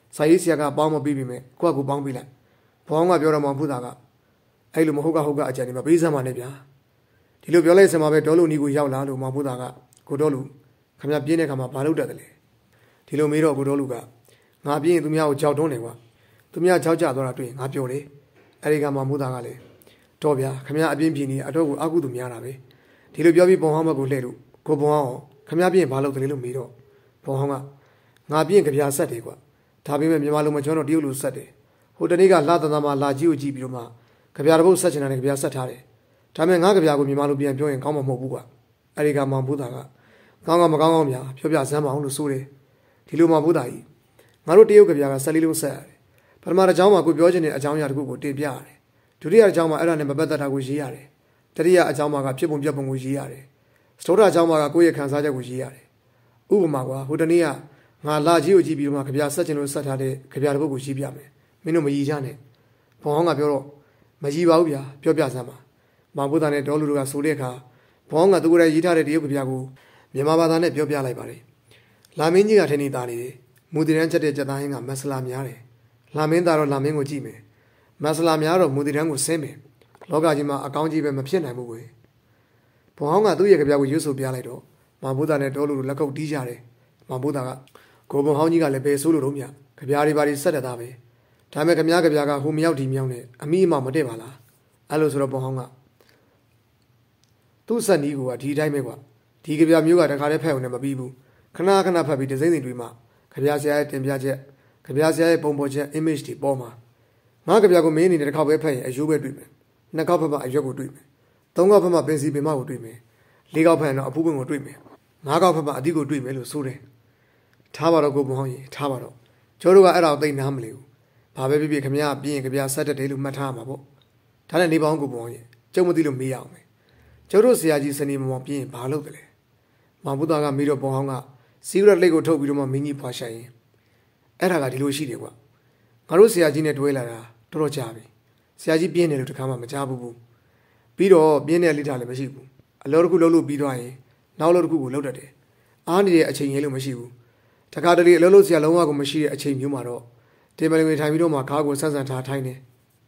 စာရေးဆရာကပေါင်းမပြီးပြီမဲ့ကိုကကိုပေါင်းပြီးလိုက်ဘောင်းကပြောတော့မှဖူးတာကအဲ့လိုမဟုတ်ကအကြံနေမှာပေးစမ်းပါနဲ့ဗျာဒီလိုပြောလိုက်စမှာပဲဒေါ်လူနီကိုရောက်လာလို့မောင်ဖူးတာကကိုဒေါ်လူခမပြင်းတဲ့ခါမှာဘာလုပ်တတ်တယ်လဲဒီလိုမေးတော့ကိုဒေါ်လူကငါပြင်းရင်သူများကိုကြောက်တွန်းတယ်ကွာသူများကြောက်ကြသွားတာတွေ့ငါပြောတယ်အဲ့ဒီကမောင်ဖူးတာကလည်းတော့ဗျာခမအပြင်းပြင်းနေအတော့ကိုအကုသူများတာပဲဒီလိုပြောပြီးပုံဟောင်းဘက်ကိုလှည့်လို့ကိုပုံဟောင်းခမပြင်းဘာလုပ်တယ်လို့မေးတော့ပုံဟောင်းကငါပြင်းကြပြဆက်တယ်ကွာဒါပေမဲ့မြန်မာလူမကျွမ်းတော့တရုတ်လူဆက်တယ်ဟိုတနေ့ကလာတသားမှာလာကြီးကိုကြည့်ပြီးတော့မှကြပြတပုတ်ဆက်ချင်တယ်ကြပြဆက်ထားတယ်ဒါပေမဲ့ငါကြပြကိုမြန်မာလူပြန်ပြောရင်ကောင်းမှာမဟုတ်ဘူးကွာအဲ့ဒီကမောင်ဖူးတာကကောင်းမကောင်းဗျာပြောပြစမ်းပါအောင်လို့ဆိုတယ်ဒီလိုမောင်ဖူးတာကြီးငါတို့တရုတ်ကြပြက14လုံးဆက်ရတယ်ပထမတစ်ကြောင်းမှာကိုပြောချင်တဲ့အကြောင်းအရာတစ်ခုကိုတင်ပြရတယ်ဒုတိယအကြောင်းမှာအဲ့ဒါနဲ့မပတ်သက်တာကိုရေးရတယ်တတိယအကြောင်းမှာကဖြစ်ပုံပြပုံကိုရေးရတယ်စတုဒ္ဓအကြောင်းမှာကကိုယ့်ရဲ့ခံစားချက်ကိုရေးရတယ်ဥပမာကွာဟိုတနေ့ကငါလာကြီးကိုကြည့်ပြီးတော့မှကြပြဆက်ချင်လို့ဆက်ထားတဲ့ကြပြတစ်ပုတ်ကိုရေးပြမယ်မင်းတို့မရေးကြနဲ့ဘုံဟောင်းကပြောတော့မရေးပါဘူးဗျာပြောပြစမ်းပါမောင်ဖူးတာနဲ့ဒေါ်လူတို့ကဆိုတဲ့အခါဘုံဟောင်းကသူကိုယ်တိုင်ရေးထားတဲ့တရုတ်ကြပြကိုမြန်မာဘာသာနဲ့ပြောပြလိုက်ပါတယ်လာမင်းကြီးကထင်းနေတာနေတယ်မူတည်ရန်ချက်တဲ့ကြက်သားဟင်းကမဆလာများတယ်လာမင်းသားတော့လာမင်းကိုကြည့်မယ်မဆလာများတော့မူတည်ရန်ကိုဆင်းမယ်လောကကြီးမှာအကောင်းကြီးပဲမဖြစ်နိုင်ဘူးကွယ်ဘုံဟောင်းကသူ့ရဲ့ကြပြကိုရွတ်ဆိုပြလိုက်တော့မောင်ဖူးတာနဲ့ဒေါ်လူတို့လက်ကုပ်တီးကြတယ်မောင်ဖူးတာကကိုဘုံဟောင်းကြီးကလည်းပဲဆိုးလို့တော့မြကြပြတွေပါတွေဆက်တတ်တာပဲဒါမဲ့ကြပြကဟိုမရောက်ဒီမြောက်နဲ့အမိအမမတည့်ပါလားအဲ့လိုဆိုတော့ဘုံဟောင်းကသူ့ဆက်နီးကဒီတိုင်းပဲကွာဒီကြပြမျိုးကတခါတည်းဖက်အောင်နဲ့မပြီးဘူးခဏခဏဖတ်ပြီးဒဇိမ့်တွေမှကြပြဆရာရဲ့တင်ပြချက်ကြပြဆရာရဲ့ပုံပေါ်ချက် image တွေပေါ်မှာငါကြပြကိုမင်းအနေနဲ့တစ်ခေါက်ပဲဖတ်ရင်အယိုးပဲတွေ့မယ်နှစ်ခေါက်ဖတ်မှအရွက်ကိုတွေ့မယ်သုံးခေါက်ဖတ်မှပင်စီပင်မကိုတွေ့မယ်လေးခေါက်ဖတ်ရင်တော့အပူပင်ကိုတွေ့မယ်ငါးခေါက်ဖတ်မှအသီးကိုတွေ့မယ်လို့ဆိုတယ်ထားပါတော့ကိုဘုံဟောင်းကြီးထားပါတော့ကျောတို့ကအဲ့ဒါကိုသိနားမလဲဘူးဘာပဲဖြစ်ဖြစ်ခမရပြင်းရင်ကြပြဆက်တက်တယ်လို့မှတ်ထားမှာပေါ့ဒါနဲ့နေပေါင်းကိုဘုံဟောင်းကြီးကျုံမသိလို့မေးရအောင်မယ်ကျောတို့ဆရာကြီးစနေမောင်ပြင်းရင်ဘာလုပ်တယ်လဲမောင်ဖူးတာကမေးတော့ဘုံဟောင်းကစီးရလက်ကိုထုတ်ပြီးတော့မှမင်းကြီးဖွာဆိုင်ရင်အဲ့ဒါကဒီလိုရှိတယ်ကွာငါတို့ဆရာကြီးနဲ့တွဲလာတာတော်တော်ကြာပြီဆရာကြီးပြင်းတယ်လို့တခါမှမကြားဘူးပြီးတော့ပြင်းတဲ့လိထားလည်းမရှိဘူးအလောတစ်ခုလုံးလို့ပြီးသွားရင်နောက်လောတစ်ခုကိုလောက်တတ်တယ်အားနေတဲ့အချိန်ရဲလို့မရှိဘူးတခါတလေအလောလို့ဆရာလုံးဝကိုမရှိတဲ့အချိန်မျိုးမှာတော့တင်မလင်တွေထိုင်ပြီးတော့မှခါကိုဆန်းဆန်းထားထိုင်းတယ်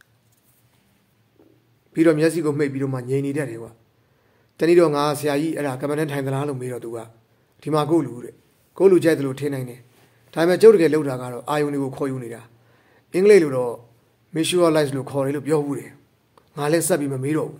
ပြီးတော့မျက်စိကိုမှိတ်ပြီးတော့မှငြိမ်နေတတ်တယ်ကွာတနည်းတော့ငါဆရာကြီးအဲ့ဒါကမ္ဘာနဲ့ထိုင်သလားလို့မေးတော့သူကဒီမှာကိုလူတဲ့ကိုလူကြိုက်တယ်လို့ထင်နိုင်တယ်ဒါပေမဲ့ကျုပ်တကယ်လောက်တာကတော့အာယုန်တွေကိုခေါ်ယူနေတာအင်္ဂလိပ်လိုတော့ visualize လို့ခေါ်တယ်လို့ပြောဘူးတယ်ငါလည်းဆက်ပြီးမမေးတော့ဘူး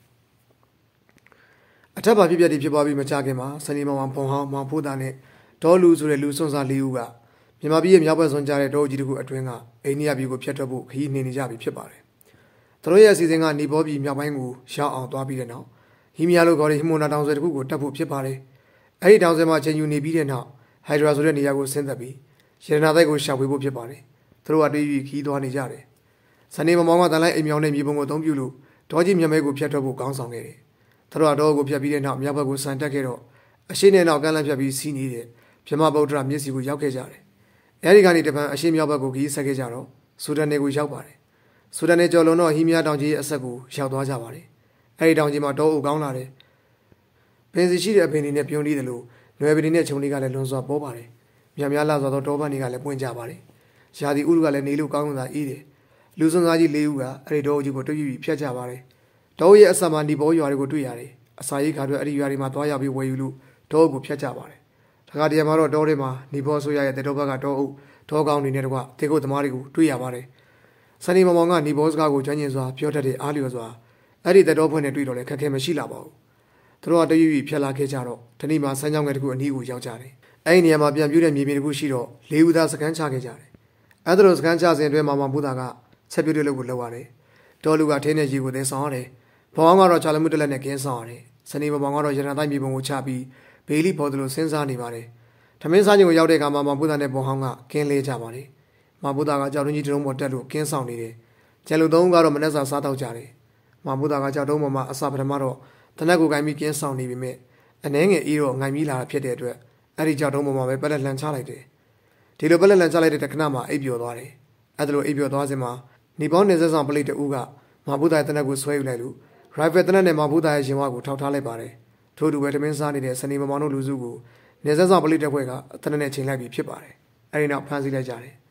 အထက်ပါဖြစ်ဖြစ်ဖြစ်သွားပြီးမကြခင်မှာစနေမောင်ဘုံဟောင်းမောင်ဖူးတာနဲ့ဒေါ်လူဆိုတဲ့လူစွန်းစား၄ဦးကမြန်မာပြည်ရဲ့မြောက်ဘက်စွန်းကြတဲ့တောကြီးတစ်ခုအတွင်းကအိန္ဒိယပြည်ကိုဖျက်ထွက်ဖို့ခရီးနှင်နေကြပြီဖြစ်ပါတယ်သူတို့ရဲ့အစီအစဉ်ကနေပေါ်ပြည်မြောက်ပိုင်းကိုရောက်အောင်သွားပြီးတဲ့နောက်ဟီမီယာလိုခေါ်တဲ့ဟီမိုနာတောင်ဆွဲတစ်ခုကိုတက်ဖို့ဖြစ်ပါတယ်အဲ့ဒီတောင်ဆွဲမှာချိန်ယူနေပြီးတဲ့နောက်ဟိုက်ဒရာဆိုတဲ့နေရာကိုဆင်းသက်ပြီးရတနာတိုက်ကိုရှာဖွေဖို့ဖြစ်ပါတယ်သူတို့ကတွေးပြီးခီးသွားနေကြတယ်စနေမောင်ကတန်လိုက်အိမ်မြောင်နဲ့မြေပုံကိုအသုံးပြုလို့ဒေါ်ကြီးမြမဲကိုဖျက်ထွက်ဖို့ကောင်းဆောင်ခဲ့တယ်သူတို့ကတော့ကိုဖျက်ပြီးတဲ့နောက်မြောက်ဘက်ကိုဆန်တက်ခဲ့တော့အရှိနဲ့နောက်ကမ်းလှမ်းဖြတ်ပြီးစီးနေတဲ့ပြမဗုဒ္ဓမျက်စိကိုရောက်ခဲ့ကြတယ်အဲဒီကနေတပံအရှိမြောက်ဘက်ကိုခီးဆက်ခဲ့ကြတော့ဆူဒန်နယ်ကိုရောက်ပါတယ်ဆူဒန်နယ်ကျော်လွန်တော့ဟီမီယာတောင်ကြီးရဲ့အဆက်ကိုရောက်သွားကြပါတယ်အဲဒီတောင်ကြီးမှာတောအုပ်ကောင်းလာတယ်ပင်စီရှိတဲ့အပင်တွေနဲ့ပြုံးနေတယ်လို့နွယ်ပင်တွေနဲ့ခြုံတွေကလည်းလွန်စွာပေါ်ပါတယ်မြများလာစွာသောတောပန်းတွေကလည်းပွင့်ကြပါတယ်ရာသီဥတုကလည်းနေလို့ကောင်းတာအေးတယ်လူစွန်းစားကြီး၄ဦးကအဲဒီတောအုပ်ကြီးကိုတွေ့ပြီးဖျက်ကြပါတယ်တောရဲ့အဆက်မှာဒီပေါ်ရွာတွေကိုတွေ့ရတယ်အစာရိတ်ခါတွေအဲ့ဒီရွာတွေမှာသွားရောက်ပြီးဝယ်ယူလို့တောအုပ်ကိုဖျက်ကြပါတယ်တခါတည်းမှာတော့တောတွေမှာနေပေါ်ဆိုရရဲ့တေတောဘက်ကတောအုပ်တောကောင်းတွေနဲ့တကွတေကုတ်သမားတွေကိုတွေ့ရပါတယ်စနေမောင်ကနေပေါ်စကားကိုကျွမ်းကျင်စွာပြောတတ်တဲ့အားလျော်စွာအဲ့ဒီတေတောဖွင့်နဲ့တွေ့တော့လည်းခက်ခဲမရှိလာပါဘူးသူတို့ကတရွေ့ဖျက်လာခဲ့ကြတော့တနေ့မှာစမ်းကြောင်းငယ်တစ်ခုအနီးကိုရောက်ကြတယ်အဲ့ဒီနေရာမှာပြန်ပြူးတဲ့မြေပြင်တစ်ခုရှိတော့၄ဦးသားစကန်ချခဲ့ကြတယ်အဲ့ဒါလိုစကန်ချစဉ်အတွင်းမောင်ဖူးတာကဆက်ပြူးတဲ့လုပ်ကိုလုပ်ရတယ်တော်လူကထင်းနဲ့ရေကိုသင်းဆောင်ရတယ်ဘောင်းကတော့ချာလမှုတက်လက်နဲ့ကင်းဆောင်ရတယ်စနေမောင်ကတော့ရတနာတိုက်မြေပုံကိုချပြီးဘေးလီပေါ်သလိုစဉ်းစားနေပါတယ်ထမင်းစားချိန်ကိုရောက်တဲ့အခါမှာမောင်ဖူးတာနဲ့ဘောင်းကကင်းလေးကြပါတယ်မောင်ဖူးတာကကြောက်တွင်းကြီးတုံးပေါ်တက်လို့ကင်းဆောင်နေတယ်ကျန်လူသုံးကတော့မနှက်စာစားတော့ကြတယ်မောင်ဖူးတာကကြောက်တုံးပေါ်မှာအစပထမတော့တနက်ကိုကိုင်းပြီးကင်းဆောင်နေပြီမြဲအနှဲငယ်အေးတော့ငိုင်ပြီးလာတာဖြစ်တဲ့အတွက်အဲ့ဒီကြောက်တုံးပေါ်မှာပဲပက်လက်လှန်ချလိုက်တယ်ဒီလိုပက်လက်လှန်ချလိုက်တဲ့တခဏမှာအိပ်ပျော်သွားတယ်အဲ့ဒါလိုအိပ်ပျော်သွားစဉ်မှာနေပေါင်းနေဆက်ဆောင်ပလိတ်တူကမောင်ဖူးတာရဲ့တနက်ကိုဆွဲယူလိုက်လို့ရိုင်ဖယ်တနက်နဲ့မောင်ဖူးတာရဲ့ရင်ဝါကိုထောက်ထားလိုက်ပါတယ်ထို့တူပဲတမင်းစားနေတဲ့စနေမောင်တို့လူစုကိုနေဆက်ဆောင်ပလိတ်တဲ့ဘွဲကအတနက်နဲ့ချိန်လိုက်ပြီးဖြစ်ပါတယ်အဲ့ဒီနောက်ဖမ်းဆီးလိုက်ကြတယ်ဘ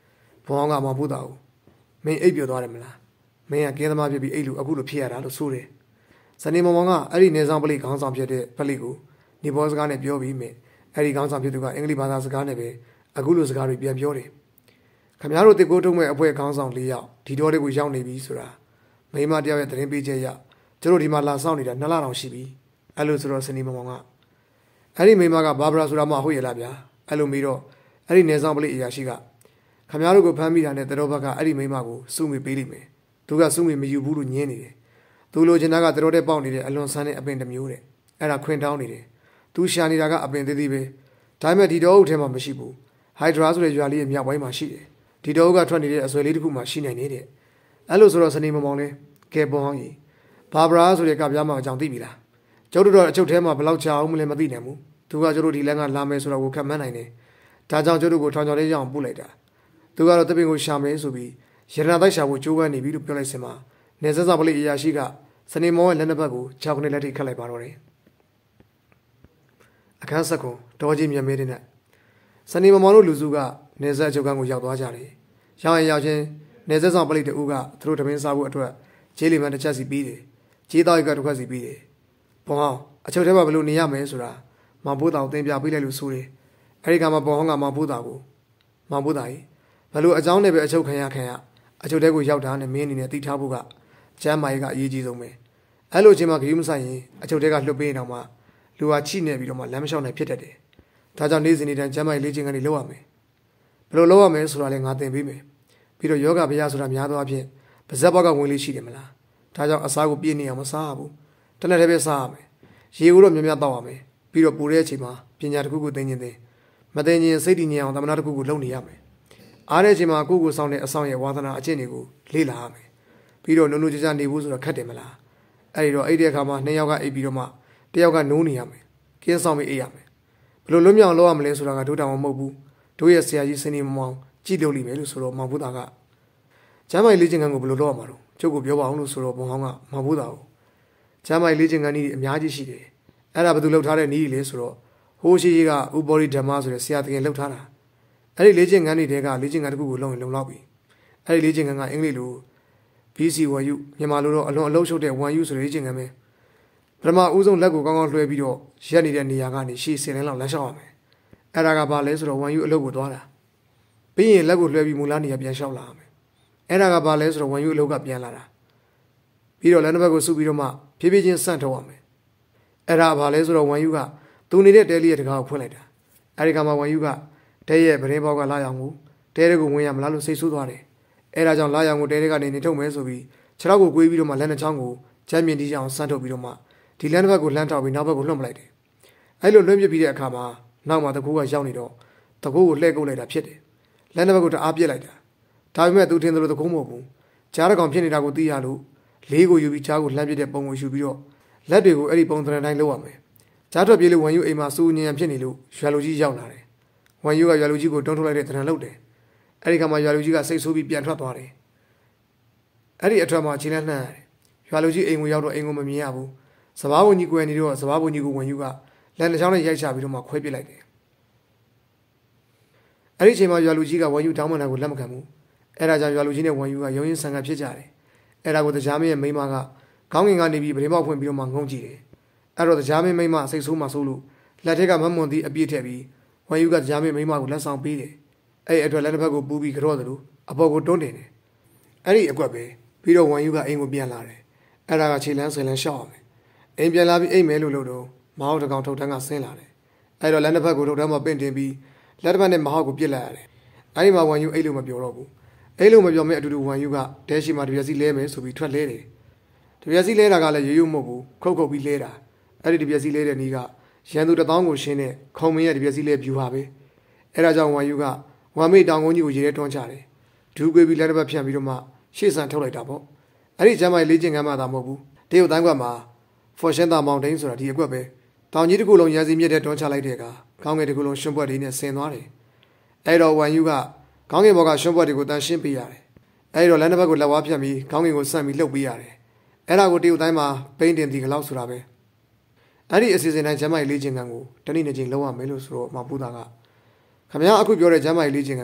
ဘောင်းကမောင်ဖို့တာကိုမင်းအိပ်ပျော်သွားတယ်မလားမင်းကကင်းသမားဖြစ်ပြီးအဲ့လိုအခုလိုဖြစ်ရတာလို့ဆိုတယ်စနေမောင်ကအဲ့ဒီနေဆောင်ပလိခေါင်းဆောင်ဖြစ်တဲ့ပလိကိုနေဘောစကားနဲ့ပြောပြီးမြင်အဲ့ဒီခေါင်းဆောင်ဖြစ်သူကအင်္ဂလိပ်ဘာသာစကားနဲ့ပဲအခုလိုစကားတွေပြန်ပြောတယ်ခမရတို့တစ်ကိုထုံးမဲ့အဖွဲ့ခေါင်းဆောင်၄ယောက်ဒီတော်တွေကိုရောက်နေပြီဆိုတာမိမတယောက်ရဲ့သတင်းပေးချက်ရကျတို့ဒီမှာလာဆောင်နေတာ2လတောင်ရှိပြီအဲ့လိုဆိုတော့စနေမောင်ကအဲ့ဒီမိမကဘာဘရာဆိုတာမှဟုတ်ရလားဗျာအဲ့လိုပြီးတော့အဲ့ဒီနေဆောင်ပလိအရာရှိကခမရတို့ကိုဖမ်းမိတာနဲ့တတော်ဘက်ကအဲ့ဒီမိမကိုစုမိပေးလိမ့်မယ်သူကစုမိမယူဘူးလို့ညင်းနေတယ်သူလိုချင်တာကတတော်တဲ့ပေါက်နေတဲ့အလွန်ဆန်းတဲ့အပင်တစ်မျိုးတဲ့အဲ့ဒါခွင်တောင်းနေတယ်သူရှာနေတာကအပင်သေးသေးပဲဒါပေမဲ့ဒီတော်အုပ်ထဲမှာမရှိဘူးဟိုက်ဒရာဆိုတဲ့ရွာလေးရဲ့မြောက်ပိုင်းမှာရှိတယ်ဒီတော်အုပ်ကထွက်နေတဲ့အဆွဲလေးတစ်ခုမှရှိနိုင်နေတဲ့အဲ့လိုဆိုတော့စနေမောင်လဲကဲပေါ်ဟောင်းကြီးဘာဘရာဆိုတဲ့ကပြားမအကြောင်းသိပြီလားကျုပ်တို့တော့အချုပ်ထဲမှာဘယ်လောက်ကြာအောင်မလဲမသိနိုင်ဘူးသူကကျတို့ဒီလမ်းကလာမယ်ဆိုတော့ကိုခတ်မှန်းနိုင်တယ်ဒါကြောင့်ကျတို့ကိုထောင်ချော်လေးရအောင်ပို့လိုက်တာသူကတော့တပင်ကိုရှာမယ်ဆိုပြီးရတနာတိုက်ရှာဖို့ကြိုးပမ်းနေပြီလို့ပြောလိုက်စင်မှာနေဆက်စပလိအရာရှိကစနေမောင်ရဲ့လက်နှစ်ဘက်ကို6ခုနဲ့လက်ထိခတ်လိုက်ပါတော့တယ်အခန်းဆက်ကွန်ဒေါ်ကြီးမြမဲတဲ့နဲ့စနေမောင်တို့လူစုကနေဆက်အချုပ်ကန်းကိုရောက်သွားကြတယ်ရောက်ရင်ရောက်ချင်းနေဆက်ဆောင်ပလိတူကသူတို့တပင်စားဖို့အတွက်ဂျေးလီမန်တစ်ချက်စီပြီးတယ်ဂျေးသားရကတစ်ခွက်စီပြီးတယ်ဘောင်းအချုပ်ထဲမှာဘယ်လိုနေရမလဲဆိုတာမောင်ဘိုးတော်တင်ပြပေးလိုက်လို့ဆိုတယ်အဲဒီကမှဘောင်းကမောင်ဘိုးတော်ကိုမောင်ဘိုးတော်ကြီးဘယ်လိုအကြောင်းနဲ့ပဲအချုပ်ခံရအချုပ်ထဲကိုရောက်တာနဲ့မင်းအနေနဲ့သိထားဖို့ကကျမ်းမာရေးကအရေးကြီးဆုံးပဲအဲ့လိုအချိန်မှာဂရုမစိုက်ရင်အချုပ်ထဲကလွတ်ပေးနေတော့မှလူဟာချိနေပြီးတော့မှလမ်းမလျှောက်နိုင်ဖြစ်တတ်တယ်ဒါကြောင့်နေ့စဉ်နေ့တိုင်းကျမ်းမာရေးလေ့ကျင့်ခန်းတွေလုပ်ရမယ်ဘယ်လိုလုပ်ရမလဲဆိုတာလည်းငါသင်ပေးမယ်ပြီးတော့ယောဂဗျာဆိုတာများသောအားဖြင့်ပါဇက်ဘောက်ကဝင်လေးရှိတယ်မလားဒါကြောင့်အစားကိုပြည့်နေအောင်မစားရဘူးတနက်တည်းပဲစားရမယ်ရေကိုတော့များများတောက်ရမယ်ပြီးတော့ပူတဲ့အချိန်မှာပညာတစ်ခုခုသင်ခြင်းမသင်ခြင်းစိတ်တည်ငြိမ်အောင်သမဏတစ်ခုခုလုပ်နေရမယ်အားတဲ့အချိန်မှာကိုယ့်ကိုစောင့်တဲ့အဆောင်ရဲ့ဝါသနာအကျင့်တွေကိုလေ့လာရမယ်ပြီးတော့နုံနုံကြကြနေဖို့ဆိုတော့ခက်တယ်မလားအဲ့ဒီတော့အဲ့ဒီအခါမှာ2ယောက်ကအိပ်ပြီးတော့မှ1ယောက်ကနိုးနေရမယ်ကင်းဆောင်ပြီးအိပ်ရမယ်ဘယ်လိုလွတ်မြောက်လုပ်ရမလဲဆိုတာကတို့တောင်မဟုတ်ဘူးတို့ရဲ့ဆရာကြီးစနေမောင်ကြည့်လို့လိမ့်မယ်လို့ဆိုတော့မောင်ဘုသားကကျမ်းမိုင်လေးချင်းကန်းကိုဘယ်လိုလုပ်ရမှာတော့ကျုပ်ကိုပြောပါအောင်လို့ဆိုတော့ဘုံဟောင်းကမောင်ဘုသားကိုကျမ်းမိုင်လေးချင်းကန်းကြီးအများကြီးရှိတယ်အဲ့ဒါဘယ်သူလှုပ်ထားတဲ့နည်းလေဆိုတော့ဟိုးရှိကြီးကဥပောရိဓမ္မဆိုတဲ့ဆရာသခင်လှုပ်ထားတာအဲ့ဒီလေးချင်းကန်းတွေကလေးချင်းကန်းတစ်ခုကိုလုံးရင်လုံလောက်ပြီအဲ့ဒီလေးချင်းကန်းကအင်္ဂလိပ်လို BC ဝမ်ယူမြန်မာလိုတော့အလွန်အလုံးရှုပ်တဲ့ဝမ်ယူဆိုတဲ့လေးချင်းကန်းပဲပထမဦးဆုံးလက်ကိုကောင်းကောင်းလွှဲပြီးတော့ရက်နေတဲ့နေရာကနေရှေ့ဆင်လင်းလောက်လမ်းလျှောက်ရမယ်အဲ့ဒါကဘာလဲဆိုတော့ဝမ်ယူအလုပ်ကိုသွားတာပြီးရင်လက်ကိုလွှဲပြီးမူလားနေရာပြန်လျှောက်လာရမယ်အဲ့ဒါကဘာလဲဆိုတော့ဝမ်ယူအလုပ်ကပြန်လာတာပြီးတော့လက်နှစ်ဘက်ကိုစုပြီးတော့မှဖြည်းဖြည်းချင်းဆန့်ထုတ်ရမယ်အဲ့ဒါဘာလဲဆိုတော့ဝမ်ယူကသူနေတဲ့တဲလေးရဲ့တကားကိုဖွင့်လိုက်တာအဲ့ဒီကမှဝမ်ယူကတဲရဲ့ဗရင်ပေါက်ကလာရောင်ကိုတဲတွေကိုဝင်ရမလားလို့စိတ်ဆိုးသွားတယ်အဲ့ဒါကြောင့်လာရောင်ကိုတဲတွေကနေနေထုတ်မယ်ဆိုပြီးခြေထောက်ကိုကွေးပြီးတော့မှလက်နှစ်ချောင်းကိုချမ်းမြင်တီးအောင်ဆန့်ထုတ်ပြီးတော့မှဒီလမ်းတစ်ဘက်ကိုလှမ်းထောက်ပြီးနောက်ဘက်ကိုလွှတ်ပလိုက်တယ်အဲ့လိုလွှင့်ပြပြီးတဲ့အခါမှာနောက်မှာတကူကရောက်နေတော့တကူကိုလှည့်ကုတ်လိုက်တာဖြစ်တယ်လမ်းတစ်ဘက်ကိုတအားပြစ်လိုက်တာဒါပေမဲ့သူထင်သလိုတကူမဟုတ်ဘူးကြားတစ်ကောင်ဖြစ်နေတာကိုသိရလို့လေးကိုယူပြီးကြားကိုလှမ်းပြတဲ့ပုံကိုယူပြီးတော့လက်တွေကိုအဲ့ဒီပုံသဏ္ဍာန်တိုင်းလုပ်ရမယ်ကြားထွက်ပြေးလို့ဝန်ယူအိမ်မှာစူညံဖြစ်နေလို့ရွာလူကြီးရောက်လာတယ်ဝန်ယူကရွာလူကြီးကိုတွန်းထုတ်လိုက်တဲ့သဏ္ဍာန်လုပ်တယ်အဲ့ဒီခါမှာရွာလူကြီးကစိတ်ဆိုးပြီးပြန်ထွက်သွားတယ်အဲ့ဒီအထွက်မှာခြေလမ်းနှံ့ရတယ်ရွာလူကြီးအိမ်ကိုရောက်တော့အိမ်ကိုမမြင်ရဘူးစဘာဝန်ကြီးကိုယ်နေတော့စဘာဝန်ကြီးကိုဝန်ယူကလက်နှချောင်းနဲ့ရိုက်ချပြီးတော့မှခွဲပစ်လိုက်တယ်အဲ့ဒီအချိန်မှာရွာလူကြီးကဝန်ယူတောင်းပန်တာကိုလက်မခံဘူးအဲ့ဒါကြောင့်ရွာလူကြီးနဲ့ဝန်ယူကရုံရင်းဆန်ကန်ဖြစ်ကြတယ်အဲ့ဒါကိုတရားမင်းရဲ့မိန်းမကခေါင်းငင်ကနေပြီးပရင်ပေါက်ဖွင့်ပြီးတော့မှငုံကြည့်တယ်အဲ့တော့တရားမင်းမိန်းမစိတ်ဆိုးမှဆိုးလို့လက်ထက်ကမမွန်သည့်အပြည့်ထည့်ပြီးဝန်ယူကတရားမင်းမိန်းမကိုလက်ဆောင်ပေးတယ်အဲ့ဒီအတွက်လက်တစ်ဖက်ကိုပူပြီးကြော့တယ်လို့အပေါ်ကိုတွန်းတင်တယ်အဲ့ဒီအကွက်ပဲပြီးတော့ဝန်ယူကအိမ်ကိုပြန်လာတယ်အဲ့ဒါကခြေလမ်းဆယ်လမ်းရှောက်အောင်အိမ်ပြန်လာပြီးအိမ်မဲလို့တော့မဟောက်တကောင်ထုတ်တန်းကဆင်းလာတယ်အဲ့တော့လက်နှစ်ဖက်ကိုထုတ်တန်းမှာပင့်တင်ပြီးလက်တစ်ဖက်နဲ့မဟောက်ကိုပြစ်လိုက်ရတယ်အဲ့ဒီမှာဝန်ယူအိတ်လို့မပြောတော့ဘူးအိတ်လို့မပြောမဲ့အတူတူဝန်ယူကဒဲရှိမှာတပြက်စီလဲမယ်ဆိုပြီးထွက်လဲတယ်တပြက်စီလဲတာကလည်းရိုးရိုးမဟုတ်ဘူးခုတ်ခုတ်ပြီးလဲတာအဲ့ဒီတပြက်စီလဲတဲ့နေ့ကရန်သူ1000ကိုရှင်းတဲ့ခုံမင်းရဲ့တပြက်စီလဲပြူဟာပဲအဲ့ဒါကြောင့်ဝန်ယူကဝမ်မေးတောင်ကုန်းကြီးကိုရေထဲတွန်းချတယ်ဒူးကွေးပြီးလက်တစ်ဖက်ဖြန့်ပြီးတော့မှရှေ့ဆန်ထုတ်လိုက်တာပေါ့အဲ့ဒီကျမ်းမိုင်လေးကျင်ကမ်းမှသာမဟုတ်ဘူးတရုတ်တိုင်းကွက်မှာဖော်ရှင်းတာမောင်တိန်ဆိုတာဒီအကွက်ပဲတောင်ကြီးတစ်ခုလုံးရန်စီမြစ်ထဲတွန်းချလိုက်တဲ့အခါခေါင်းငယ်တစ်ခုလုံးရွှွန့်ပွက်တွေနဲ့ဆင်သွားတယ်အဲ့တော့ဝန်ယူကခေါင်းငယ်ဘော်ကရွှွန့်ပွက်တွေကိုတန်းရှင်းပေးရတယ်အဲ့တော့လမ်းတစ်ဘက်ကိုလက်ဝါးဖြတ်ပြီးခေါင်းငယ်ကိုဆန့်ပြီးလှုပ်ပေးရတယ်အဲ့ဒါကိုတရုတ်တိုင်းမှာပိန်းတင်ဒီကလောက်ဆိုတာပဲအဲ့ဒီအစီအစဉ်တိုင်းကျမ်းမိုင်လေးကျင်ကန်းကိုတနည်းနဲ့ချင်းလုံးဝမယ်လို့ဆိုတော့မောင်ပူတာကခမရအခုပြောတဲ့ကျမ်းမိုင်လေးကျင်ကန်းက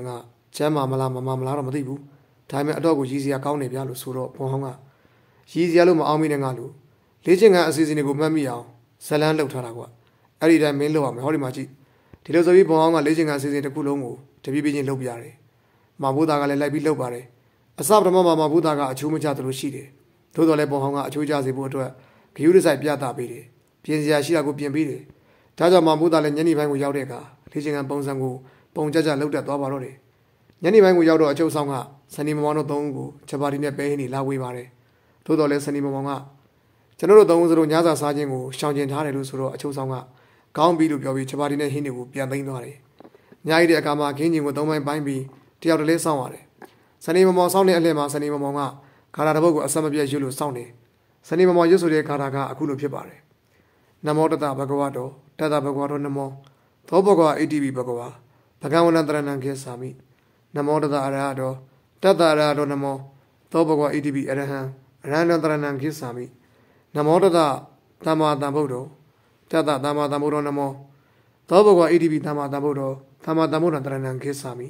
ကျမ်းမာမလားမလားတော့မသိဘူးဒါပေမဲ့အတော့ကိုရည်စရာကောင်းနေပြလို့ဆိုတော့ဘုံဟောင်းကရည်စရာလို့မအောင်မိနဲ့ငါလို့လေ့ကျင့်ခန်းအစီအစဉ်တွေကိုမှတ်မိအောင်ဇလန်းလှုပ်ထားတာကွာအဲ့ဒီတိုင်းမင်းလှုပ်ရမယ်ဟောဒီမှာကြည့်ဒီလိုဆိုပြီးဘုံဟောင်းကလေ့ကျင့်ခန်းအစီအစဉ်တစ်ခုလုံးကိုတပြည့်ပြည့်ချင်းလှုပ်ပြရတယ်မာဘုသားကလည်းလိုက်ပြီးလှုပ်ပါတယ်အစပထမမှာမာဘုသားကအချိုးမချသလိုရှိတယ်သို့တော်လည်းဘုံဟောင်းကအချိုးကျစေဖို့အတွက်ဂယုတစိုက်ပြသပေးတယ်ပြင်စရာရှိတာကိုပြင်ပေးတယ်ဒါကြောင့်မာဘုသားလည်းညနေပိုင်းကိုရောက်တဲ့အခါလေ့ကျင့်ခန်းပုံစံကိုပုံကြကြလှုပ်တက်သွားပါတော့တယ်ညနေပိုင်းကိုရောက်တော့အချုပ်ဆောင်ကစနီမမောင်တို့၃ဦးကိုချက်ပါတီနဲ့ပဲဟင်းနေလာဝေးပါတယ်သို့တော်လည်းစနီမမောင်ကကျွန်တော်တို့၃ဦးစလုံးညစာစားခြင်းကိုရှောင်ကျဉ်ထားတယ်လို့ဆိုတော့အချုပ်ဆောင်ကကောင်းပြီလို့ပြောပြီးချက်ပါတီနဲ့ဟင်းတွေကိုပြန်သိမ်းသွားတယ်ညအိတဲ့အခါမှာခင်းကျင်ကို၃ပိုင်းပိုင်းပြီးတယောက်တည်းစောင့်ရတယ်စနီမမောင်စောင့်တဲ့အလှည့်မှာစနီမမောင်ကဂါထာတစ်ပုဒ်ကိုအစမပြတ်ရွတ်လို့စောင့်တယ်စနီမမောင်ရွတ်ဆိုတဲ့ဂါထာကအခုလိုဖြစ်ပါတယ်နမောတတဘဂဝတောတတဘဂဝတောနမောသောဘဂဝဣတိပိဘဂဝါဘဂဝန္တရဏံခေသာမိနမောတတအရဟတောတတအရဟတောနမောသောဘဂဝဣတိပိအရဟံအရဟံတရဏံခေသာမိနမောတတသမ္မာသမ္ဗုဒ္ဓောတတသမ္မာသမ္ဗုဒ္ဓောနမောသောဘဂဝဣတိပိသမ္မာသမ္ဗုဒ္ဓောသမ္မာသမ္ဗုဒ္ဓံတရဏံခေသာမိ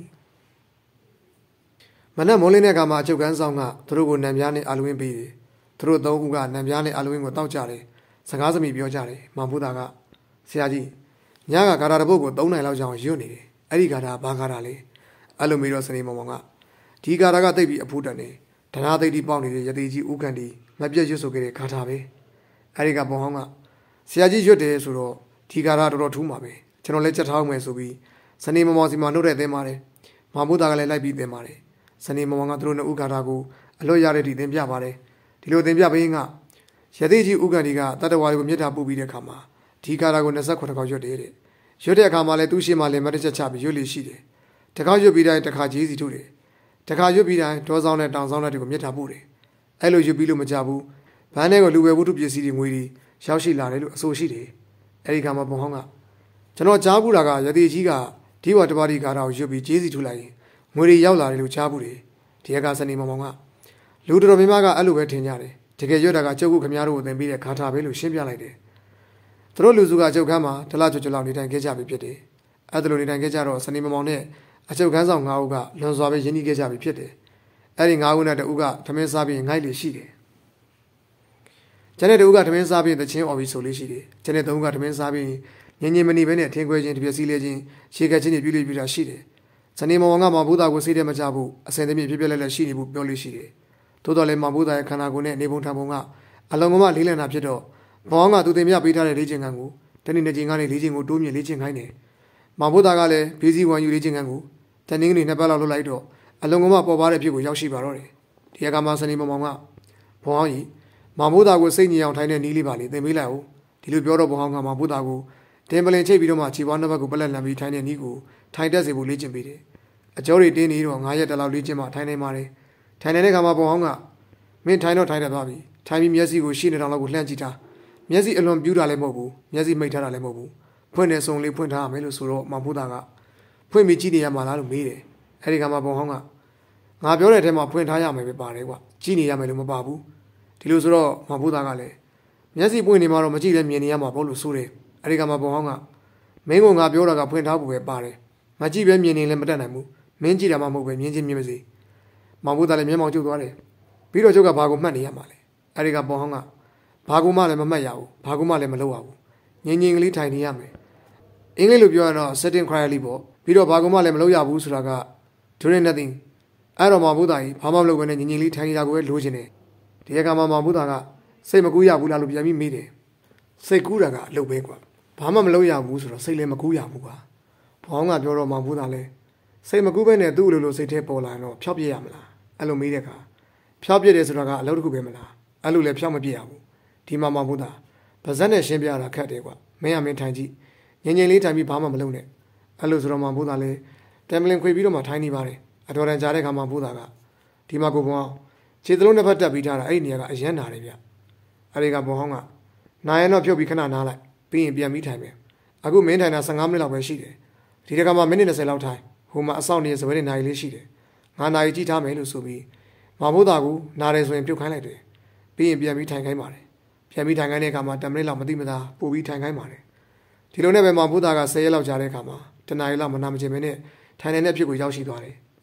မနက်မိုးလင်းတဲ့အခါမှာအချုပ်ကန်းဆောင်ကသူတို့ကိုနံပြားနဲ့အာလူဝင်းပေးတယ်သူတို့၃ဦးကနံပြားနဲ့အာလူဝင်းကိုတောက်ကြတယ်စကားစမိပြောကြတယ်မောင်ဘုသားကဆရာကြီးညကဂါထာတစ်ပုဒ်ကို3နိုင်လောက်ကြာအောင်ရွတ်နေတယ်အဲ့ဒီဂါထာဘာဂါထာလဲအဲ့လိုမေးတော့စနေမောင်ကဒီဂါထာကသိပြီးအဖို့တန်နေဒနာသိတိပေါက်နေတဲ့ယတိကြီးဥက္ကန္တီမပြတ်ရွတ်ဆိုခဲ့တဲ့ဂါထာပဲအဲ့ဒီကဘုံဟောင်းကဆရာကြီးရွတ်တယ်ဆိုတော့ဒီဂါထာတော်တော်ထူးမှာပဲကျွန်တော်လည်းချက်ထားအောင်မယ်ဆိုပြီးစနေမောင်စီမှာနှုတ်တဲ့သင်ပါတယ်မောင်ဘုသားကလည်းလိုက်ပြီးသင်ပါတယ်စနေမောင်ကသူတို့နှစ်ဦးဂါထာကိုအလွတ်ရတဲ့ဒီသင်ပြပါတယ်ဒီလိုသင်ပြပေးရင်ကယတိကြီးဥက္ကန္တီကတတ္တဝါတွေကိုမြတ်တာပို့ပြီးတဲ့အခါမှာဒီဂါထာကို28ခေါက်ရွတ်တယ်တဲ့ရွတ်တဲ့အခါမှာလည်းသူ့ရှိမှလည်းမတ်တစ်ချက်ချပြီးရွတ်လို့ရှိတယ်တခါရွတ်ပြီးတိုင်းတခါဂျေးစီထုတ်တယ်တခါရွတ်ပြီးတိုင်းဒေါဆောင်နဲ့တောင်ဆောင်နဲ့တွေကိုမြတ်တာပို့တယ်အဲ့လိုရွတ်ပြီးလို့မကြဘူးဘန်းထဲကိုလူဝယ်ဝတ္ထုပစ္စည်းတွေငွေတွေရောက်ရှိလာတယ်လို့အဆိုရှိတယ်အဲ့ဒီခါမှာဘုံဟောင်းကကျွန်တော်ကြားဘူးတာကယတိကြီးကဒီဝတ္တပါတိဂါထာကိုရွတ်ပြီးဂျေးစီထုတ်လိုက်ရင်ငွေတွေရောက်လာတယ်လို့ကြားဘူးတယ်ဒီကစနေမောင်ကလူတော်များများကအဲ့လိုပဲထင်ကြတယ်တကယ်ရွတ်တာကကျုပ်ကခင်ဗျားတို့ကိုသင်ပေးတဲ့ဂါထာပဲလို့ရှင်းပြလိုက်တယ်သူတို့လူစုကအချုပ်ခန်းမှာတလားကျွတ်လောက်နေထိုင်ခဲ့ကြပြီဖြစ်တယ်အဲ့ဒါလိုနေထိုင်ခဲ့ကြတော့စနေမောင်နဲ့အချုပ်ခန်းဆောင်9ဦးကလွန်စွာပဲရင်းနှီးခဲ့ကြပြီဖြစ်တယ်အဲ့ဒီ9ဦးနဲ့တဦးကသမင်းစားပြီးငိုက်လေရှိတယ်ကျန်တဲ့တဦးကသမင်းစားပြီးသချင်းអော်ပြီးဆိုလေးရှိတယ်ကျန်တဲ့3ဦးကသမင်းစားပြီးငင်းငင်းမနေပဲနဲ့ထင်းခွဲခြင်းတပြက်စီးလဲခြင်းရှေ့ကချင်းတွေပြုလို့ပြတာရှိတယ်စနေမောင်ကမောင်ဘုသားကိုစိတ်ထဲမချဘူးအစင်သမီးဖြစ်ပြလဲလဲရှိနေဘူးပြောလို့ရှိတယ်သို့တော်လည်းမောင်ဘုသားရဲ့ခန္ဓာကိုယ်နဲ့နေပုံထံပုံကအလုံးကမလေးလံတာဖြစ်တော့မောင်ကသူတင်ပြပေးထားတဲ့လေ့ကျင့်ခန်းကိုတနေ့နေ့ချင်းကနေလေ့ကျင့်ကိုတိုးမြင့်လေ့ကျင့်ခိုင်းတယ်မောင်ဘုသားကလည်းဘေးစီဝန်ယူလေ့ကျင့်ခန်းကိုတနင်္ဂနွေ2ပတ်လောက်လုပ်လိုက်တော့အလုံးကမပေါ်ပါတဲ့အဖြစ်ကိုရောက်ရှိပါတော့တယ်ဒီကမှာစနေမောင်ကဘုံအောင်ကြီးမောင်ဘုသားကိုစိတ်ညစ်အောင်ထိုင်တဲ့နီးလေးပါလေသင်ပေးလိုက်အောင်ဒီလိုပြောတော့ဘုံအောင်ကမောင်ဘုသားကိုတင်ပလင်ချိတ်ပြီးတော့မှခြေပွားနှစ်ဘက်ကိုပလက်လန်ပြီးထိုင်တဲ့နီးကိုထိုင်တက်စေဖို့လေ့ကျင့်ပေးတယ်အကျော်တွေတင်းနေတော့9ရက်တလောက်လေ့ကျင့်မှထိုင်နေပါတယ်ထိုင်နေတဲ့ခါမှာဘုံအောင်ကမင်းထိုင်တော့ထိုင်တတ်သွားပြီထိုင်ပြီးမျက်စိကိုရှင်းနေတောင်လောက်ကိုလှမ်းကြည့်တာမျက်စိအလွန်ပြူးတာလည်းမဟုတ်ဘူးမျက်စိမိတ်ထားတာလည်းမဟုတ်ဘူးဖွင့်နေစုံလေးဖွင့်ထားရမယ်လို့ဆိုတော့မောင်ဘုသားကဖွင့်ပြီးကြည့်နေရမှာလားလို့မေးတယ်အဲ့ဒီကမှဘုံဟောင်းကငါပြောတဲ့အထက်မှာဖွင့်ထားရမယ်ပဲပါတယ်ကွာကြည့်နေရမယ်လို့မပါဘူးဒီလိုဆိုတော့မောင်ဘုသားကလည်းမျက်စိပွင့်နေမှာတော့မကြည့်လည်းမြင်နေရမှာပေါ့လို့ဆိုတယ်အဲ့ဒီကမှဘုံဟောင်းကမင်းကငါပြောတာကဖွင့်ထားဖို့ပဲပါတယ်မကြည့်ပဲမြင်နေလည်းမတတ်နိုင်ဘူးမင်းကြည့်တာမှမဟုတ်ပဲမြင်ချင်းမြင်ပါစေမောင်ဘုသားလည်းမျက်မှောင်ကျုပ်သွားတယ်ပြီးတော့ကျုပ်ကဘာကိုမှတ်နေရမှာလဲအဲ့ဒီကဘုံဟောင်းကဘာကူမှလည်းမမှတ်ရဘူးဘာကူမှလည်းမလုပ်ရဘူးငင်းငင်းကလေးထိုင်နေရမယ်အင်္ဂလိပ်လိုပြောရတော့ setting quietly ပေါ့ပြီးတော့ဘာကူမှလည်းမလုပ်ရဘူးဆိုတာက doing nothing အဲ့တော့မောင်ဘုသားကြီးဘာမှမလုပ်ဘဲနဲ့ငင်းငင်းလေးထိုင်နေတာကိုပဲလိုချင်တယ်ဒီကမှမောင်ဘုသားကစိတ်မကူးရဘူးလားလို့ပြန်ပြီးမေးတယ်စိတ်ကူးတာကအလုပ်ပဲကွာဘာမှမလုပ်ရဘူးဆိုတော့စိတ်လည်းမကူးရဘူးကွာဘောင်းကပြောတော့မောင်ဘုသားလည်းစိတ်မကူးဘဲနဲ့သူ့လိုစိတ်ထဲပေါ်လာရင်တော့ဖြောက်ပြရမလားအဲ့လိုမေးတဲ့အခါဖြောက်ပြတယ်ဆိုတာကအလုပ်တစ်ခုပဲမလားအဲ့လိုလည်းဖြောက်မပြရဘူးဒီမှာမောင်ဘုသားဗဇက်နဲ့ရှင်းပြတာခက်တယ်ကွာမင်းကမင်းထိုင်ကြည့်ငင်ငင်လေးထိုင်ပြီးဘာမှမလုပ်နဲ့အဲ့လိုဆိုတော့မောင်ဘုသားလည်းတမ်ပလင်ခွေပြီးတော့မှထိုင်နေပါတယ်အတော်တန်ကြားတဲ့ခါမောင်ဘုသားကဒီမှာကိုဘုံအောင်ခြေသလုံးတစ်ဖက်တက်ပြီးထားတာအဲ့ဒီနေရာကအရန်နာတယ်ဗျအဲ့ဒီကဘုံဟောင်းကနာရင်တော့ဖြုတ်ပြီးခဏနားလိုက်ပြီးရင်ပြန်ပြီးထိုင်မယ်အခုမင်းထိုင်တာ15မိနစ်လောက်ပဲရှိတယ်ဒီတခါမှမိနစ်20လောက်ထိုင်ဟိုမှာအဆောင်နေစပွဲနေနိုင်လေးရှိတယ်9နာရီကြည့်ထားမယ်လို့ဆိုပြီးမောင်ဘုသားကနားတယ်ဆိုရင်ပြုတ်ခိုင်းလိုက်တယ်ပြီးရင်ပြန်ပြီးထိုင်ခိုင်းပါတယ်ပြန်ပြီးထိုင်ခိုင်းတဲ့အခါမှာ10မိနစ်လောက်မသိမသာပို့ပြီးထိုင်ခိုင်းပါတယ်ဒီလိုနဲ့ပဲမောင်ဘုသားက10ရက်လောက်ကြာတဲ့အခါမှာတနားရီလောက်မနာမချင်မင်းနဲ့ထိုင်နေတဲ့အဖြစ်ကိုရောက်ရှိသွားတယ်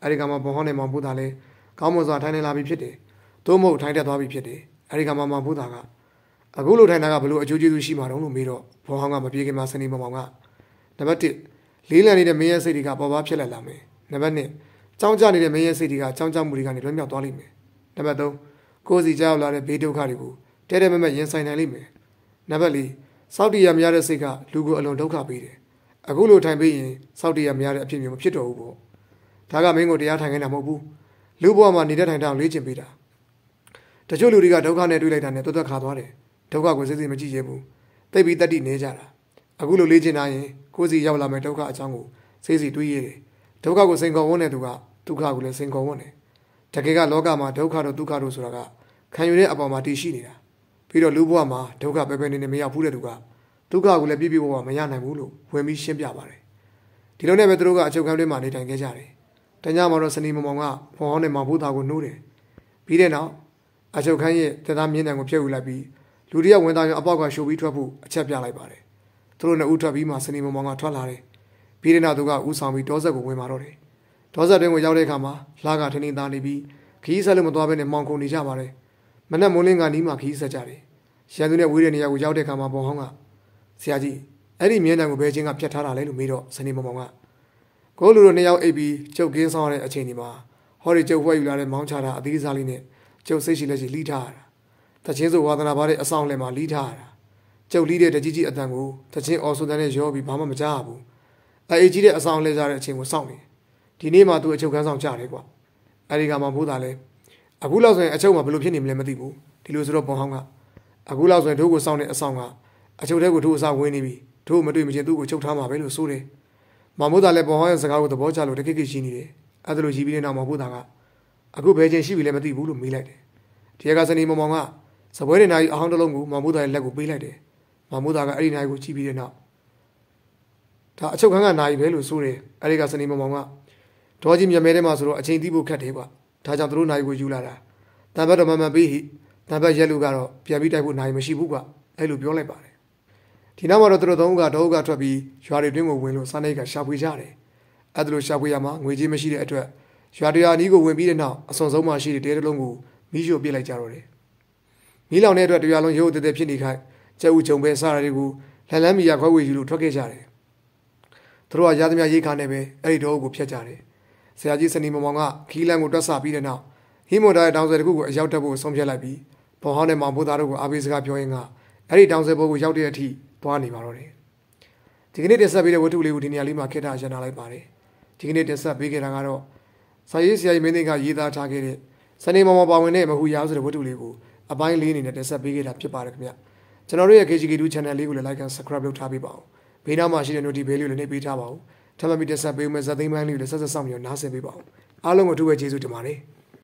အဲဒီကမှဘောဟောင်းနဲ့မောင်ဖူးသားလည်းကောင်းမွန်စွာထိုင်နေလာပြီးဖြစ်တယ်သို့မဟုတ်ထိုင်တက်သွားပြီးဖြစ်တယ်အဲဒီကမှမောင်ဖူးသားကအခုလိုထိုင်တာကဘလို့အကျိုးကျေးဇူးရှိမှာတော့လို့မေးတော့ဘောဟောင်းကမပြေခင်မှာစနေမောင်ကနံပါတ်1လေးလံနေတဲ့မင်းရဲ့စိတ်တွေကပေါ်ပါဖြစ်လာမယ်နံပါတ်2ကြောင်းကြနေတဲ့မင်းရဲ့စိတ်တွေကကြောင်းကြမှုတွေကနေလွတ်မြောက်သွားလိမ့်မယ်နံပါတ်3ကိုယ်စီကြောက်လာတဲ့ဘေးဒုက္ခတွေကိုတဲတဲမမရင်ဆိုင်နိုင်လိမ့်မယ်နံပါတ်4စောက်တရားမရတဲ့စိတ်ကလူကိုအလွန်ဒုက္ခပေးတယ်အခုလိုထိုင်ပြီးရင်စောက်တရားမရတဲ့အဖြစ်မျိုးမဖြစ်တော့ဘူးပေါ့ဒါကမင်းကိုတရားထိုင်နေတာမဟုတ်ဘူးလူဘဝမှာနေတဲ့ထိုင်တာကိုလေ့ကျင့်ပေးတာတချို့လူတွေကဒုက္ခနဲ့တွေ့လိုက်တာနဲ့တွတ်တွတ်ခါသွားတယ်ဒုက္ခကိုစိတ်မကြည့်ရဘူးသိပြီးတတိနေကြတာအခုလိုလေ့ကျင့်နိုင်ရင်ကိုယ်စီရောက်လာမယ့်ဒုက္ခအကြောင်းကိုစိတ်စီတွေးရတယ်ဒုက္ခကိုစိန်ခေါ်ဝန်းတဲ့သူကဒုက္ခကိုလည်းစိန်ခေါ်ဝန်းတယ်တကယ်ကလောကမှာဒုက္ခတို့ဒုက္ခတို့ဆိုတာကခံယူတဲ့အပေါ်မှာတည်ရှိနေတာပြီးတော့လူဘဝမှာဒုက္ခပဲပဲနေနေမရောက်ဘူးတဲ့သူကဒုက္ခကိုလည်းပြည့်ပြည့်ဝဝမရနိုင်ဘူးလို့ဝင်ပြီးရှင်းပြပါတယ်ဒီလိုနဲ့ပဲသူတို့ကအချုပ်ခန်းတွင်းမှာနေထိုင်ခဲ့ကြတယ်တညမှာတော့စနီမောင်ကဖော်ဟောင်းနဲ့မောင်ဖိုးသားကိုနှိုးတယ်ပြီးတဲ့နောက်အချုပ်ခန်းရဲ့တက်သားမြင်းတံကိုဖျက်ယူလိုက်ပြီးလူတယောက်ဝင်သားရောအပေါက်ကရှိုးပြီးထွက်ဖို့အချက်ပြလိုက်ပါတယ်သူတို့နှစ်ဦးထွက်ပြီးမှစနီမောင်ကထွက်လာတယ်ပြီးတဲ့နောက်သူကဦးဆောင်ပြီးတောဆက်ကိုဝင်มาတော့တယ်တောဆက်တွင်ကိုရောက်တဲ့အခါမှာလာကထင်းထင်းသားနေပြီးခီးဆက်လို့မသွားဘဲနဲ့မောင်ခုန်နေကြပါတယ်မနက်မိုးလင်းကနီးမှခီးဆက်ကြတယ်ရန်သူနဲ့ဝေးတဲ့နေရာကိုရောက်တဲ့အခါမှာဘောဟောင်းကဆရာကြီးအဲ့ဒီမြင်းတံကိုဘယ်ချင်းကဖြတ်ထားတာလဲလို့မေးတော့စနေမောင်ကကိုလူတို့နှစ်ယောက်အိပ်ပြီးကျုပ်ကင်းဆောင်ရတဲ့အချိန်ဒီမှာဟောဒီကျုပ်ဝှက်ယူလာတဲ့မောင်းချတာအသေးစားလေးနဲ့ကျုပ်စိတ်ရှိလက်ရှိလှီးထားရတာတချင်းဆိုဝါသနာပါတဲ့အဆောင်လဲမှာလှီးထားရတာကျုပ်လှီးတဲ့တကြီးကြီးအတန်ကိုတချင်းအော်ဆိုတဲ့နဲ့ရောပြီးဘာမှမကြားရဘူးအေးကြီးတဲ့အဆောင်လဲကြတဲ့အချိန်ကိုစောင့်နေဒီနေ့မှသူအချုပ်ခန်းဆောင်ကြတယ်ကွာအဲ့ဒီကမှဘိုးသားလဲအခုလောက်ဆိုရင်အချုပ်မှာဘယ်လိုဖြစ်နေမလဲမသိဘူးဒီလိုဆိုတော့ဘောဟောင်းကအခုလောက်ဆိုရင်တို့ကိုစောင့်တဲ့အဆောင်ကအချုပ်ထဲကိုတို့အစားဝင်နေပြီတို့မတွေ့မချင်းသူ့ကိုချုပ်ထားမှာပဲလို့ဆိုတယ်မမိုးသားလည်းဘောဟောင်းရဲ့စကားကိုသဘောကျလို့တခိခိရှိနေတယ်အဲ့ဒါလိုကြီးပြီးတဲ့နောက်မှာဘိုးသားကအခုဘယ်ချင်းရှိပြီလဲမသိဘူးလို့မေးလိုက်တယ်ဒီကစနေမောင်ကစပွဲနေနိုင်အဟောင်းတစ်လုံးကိုမမိုးသားရဲ့လက်ကိုပေးလိုက်တယ်မမိုးသားကအဲ့ဒီနိုင်ကိုကြည့်ပြီးတဲ့နောက်ဒါအချုပ်ခန်းကနိုင်ပဲလို့ဆိုတယ်အဲ့ဒီကစနေမောင်ကဒေါ်ကြီးမြမဲထဲမှာဆိုတော့အချိန်တီးဖို့ခက်တယ်ကွာဒါကြောင့်သူတို့နိုင်ကိုယူလာတာတန်ဘက်တော့မမှန်ပေးဟိတန်ဘက်ရက်လူကတော့ပြန်ပြီးတိုက်ဖို့နိုင်မရှိဘူးကွာအဲ့လိုပြောလိုက်ပါတယ်ဒီနောက်မှာတော့သူတို့သုံးဦးကတော့ကထွက်ပြီးရွာတွေတွင်းကိုဝင်လို့စားနေကရှာဖွေကြတယ်အဲ့ဒါလိုရှာဖွေရမှာငွေကြေးမရှိတဲ့အတွက်ရွာတရာအနီးကိုဝင်ပြီးတဲ့နောက်အစွန်ဆုံးမှရှိတဲ့တဲတလုံးကိုမီးရှို့ပစ်လိုက်ကြတော့တယ်မီးလောင်တဲ့အတွက်တရာလုံးရုပ်တည်ဖြစ်နေခိုင်းကျဲဦးဂျုံပဲစားရတွေကိုလမ်းမီရခွဲဝေယူလို့ထွက်ခဲ့ကြတယ်သူတို့ကရာသမြရိတ်ခါနဲ့ပဲအဲ့ဒီတော့ကိုဖျက်ကြတယ်ဆရာကြီးစနီမောင်ကခီးလန်းကိုတွက်ဆပြီးတဲ့နောက်ဟီမိုဒါရဲ့တောင်ဆယ်တစ်ခုကိုအရောက်တက်ဖို့ဆုံးဖြတ်လိုက်ပြီးဘောဟောင်းနဲ့မောင်ဘိုးသားတို့ကိုအားပေးစကားပြောရင်းကအဲ့ဒီတောင်ဆယ်ဘိုးကိုရောက်တဲ့အထိသွားနေပါတော့တယ်ဒီကနေ့တင်ဆက်ပေးတဲ့ဝတ္ထုလေးကိုဒီနေရာလေးမှာခေတ္တရန်နာလိုက်ပါတယ်ဒီကနေ့တင်ဆက်ပေးခဲ့တာကတော့စာရေးဆရာကြီးမင်းသိန်းကရေးသားထားခဲ့တဲ့စနေမောင်ပါဝင်တဲ့မဟူရားဆိုတဲ့ဝတ္ထုလေးကိုအပိုင်းလေးအနေနဲ့တင်ဆက်ပေးခဲ့တာဖြစ်ပါတယ်ခင်ဗျကျွန်တော်တို့ရဲ့ KGK2 channel လေးကိုလည်း like and subscribe လုပ်ထားပေးပါဦးဘေးနားမှာရှိတဲ့ notification bell လေးကိုလည်းနှိပ်ပေးထားပါဦးထပ်မံပြီးတင်ဆက်ပေးမယ်ဇာတ်သိမ်းပိုင်းလေးကိုလည်းဆက်ဆက်ဆောင်ပြီးတော့နားဆင်ပေးပါဦးအားလုံးကိုအထူးပဲကျေးဇူးတင်ပါတယ်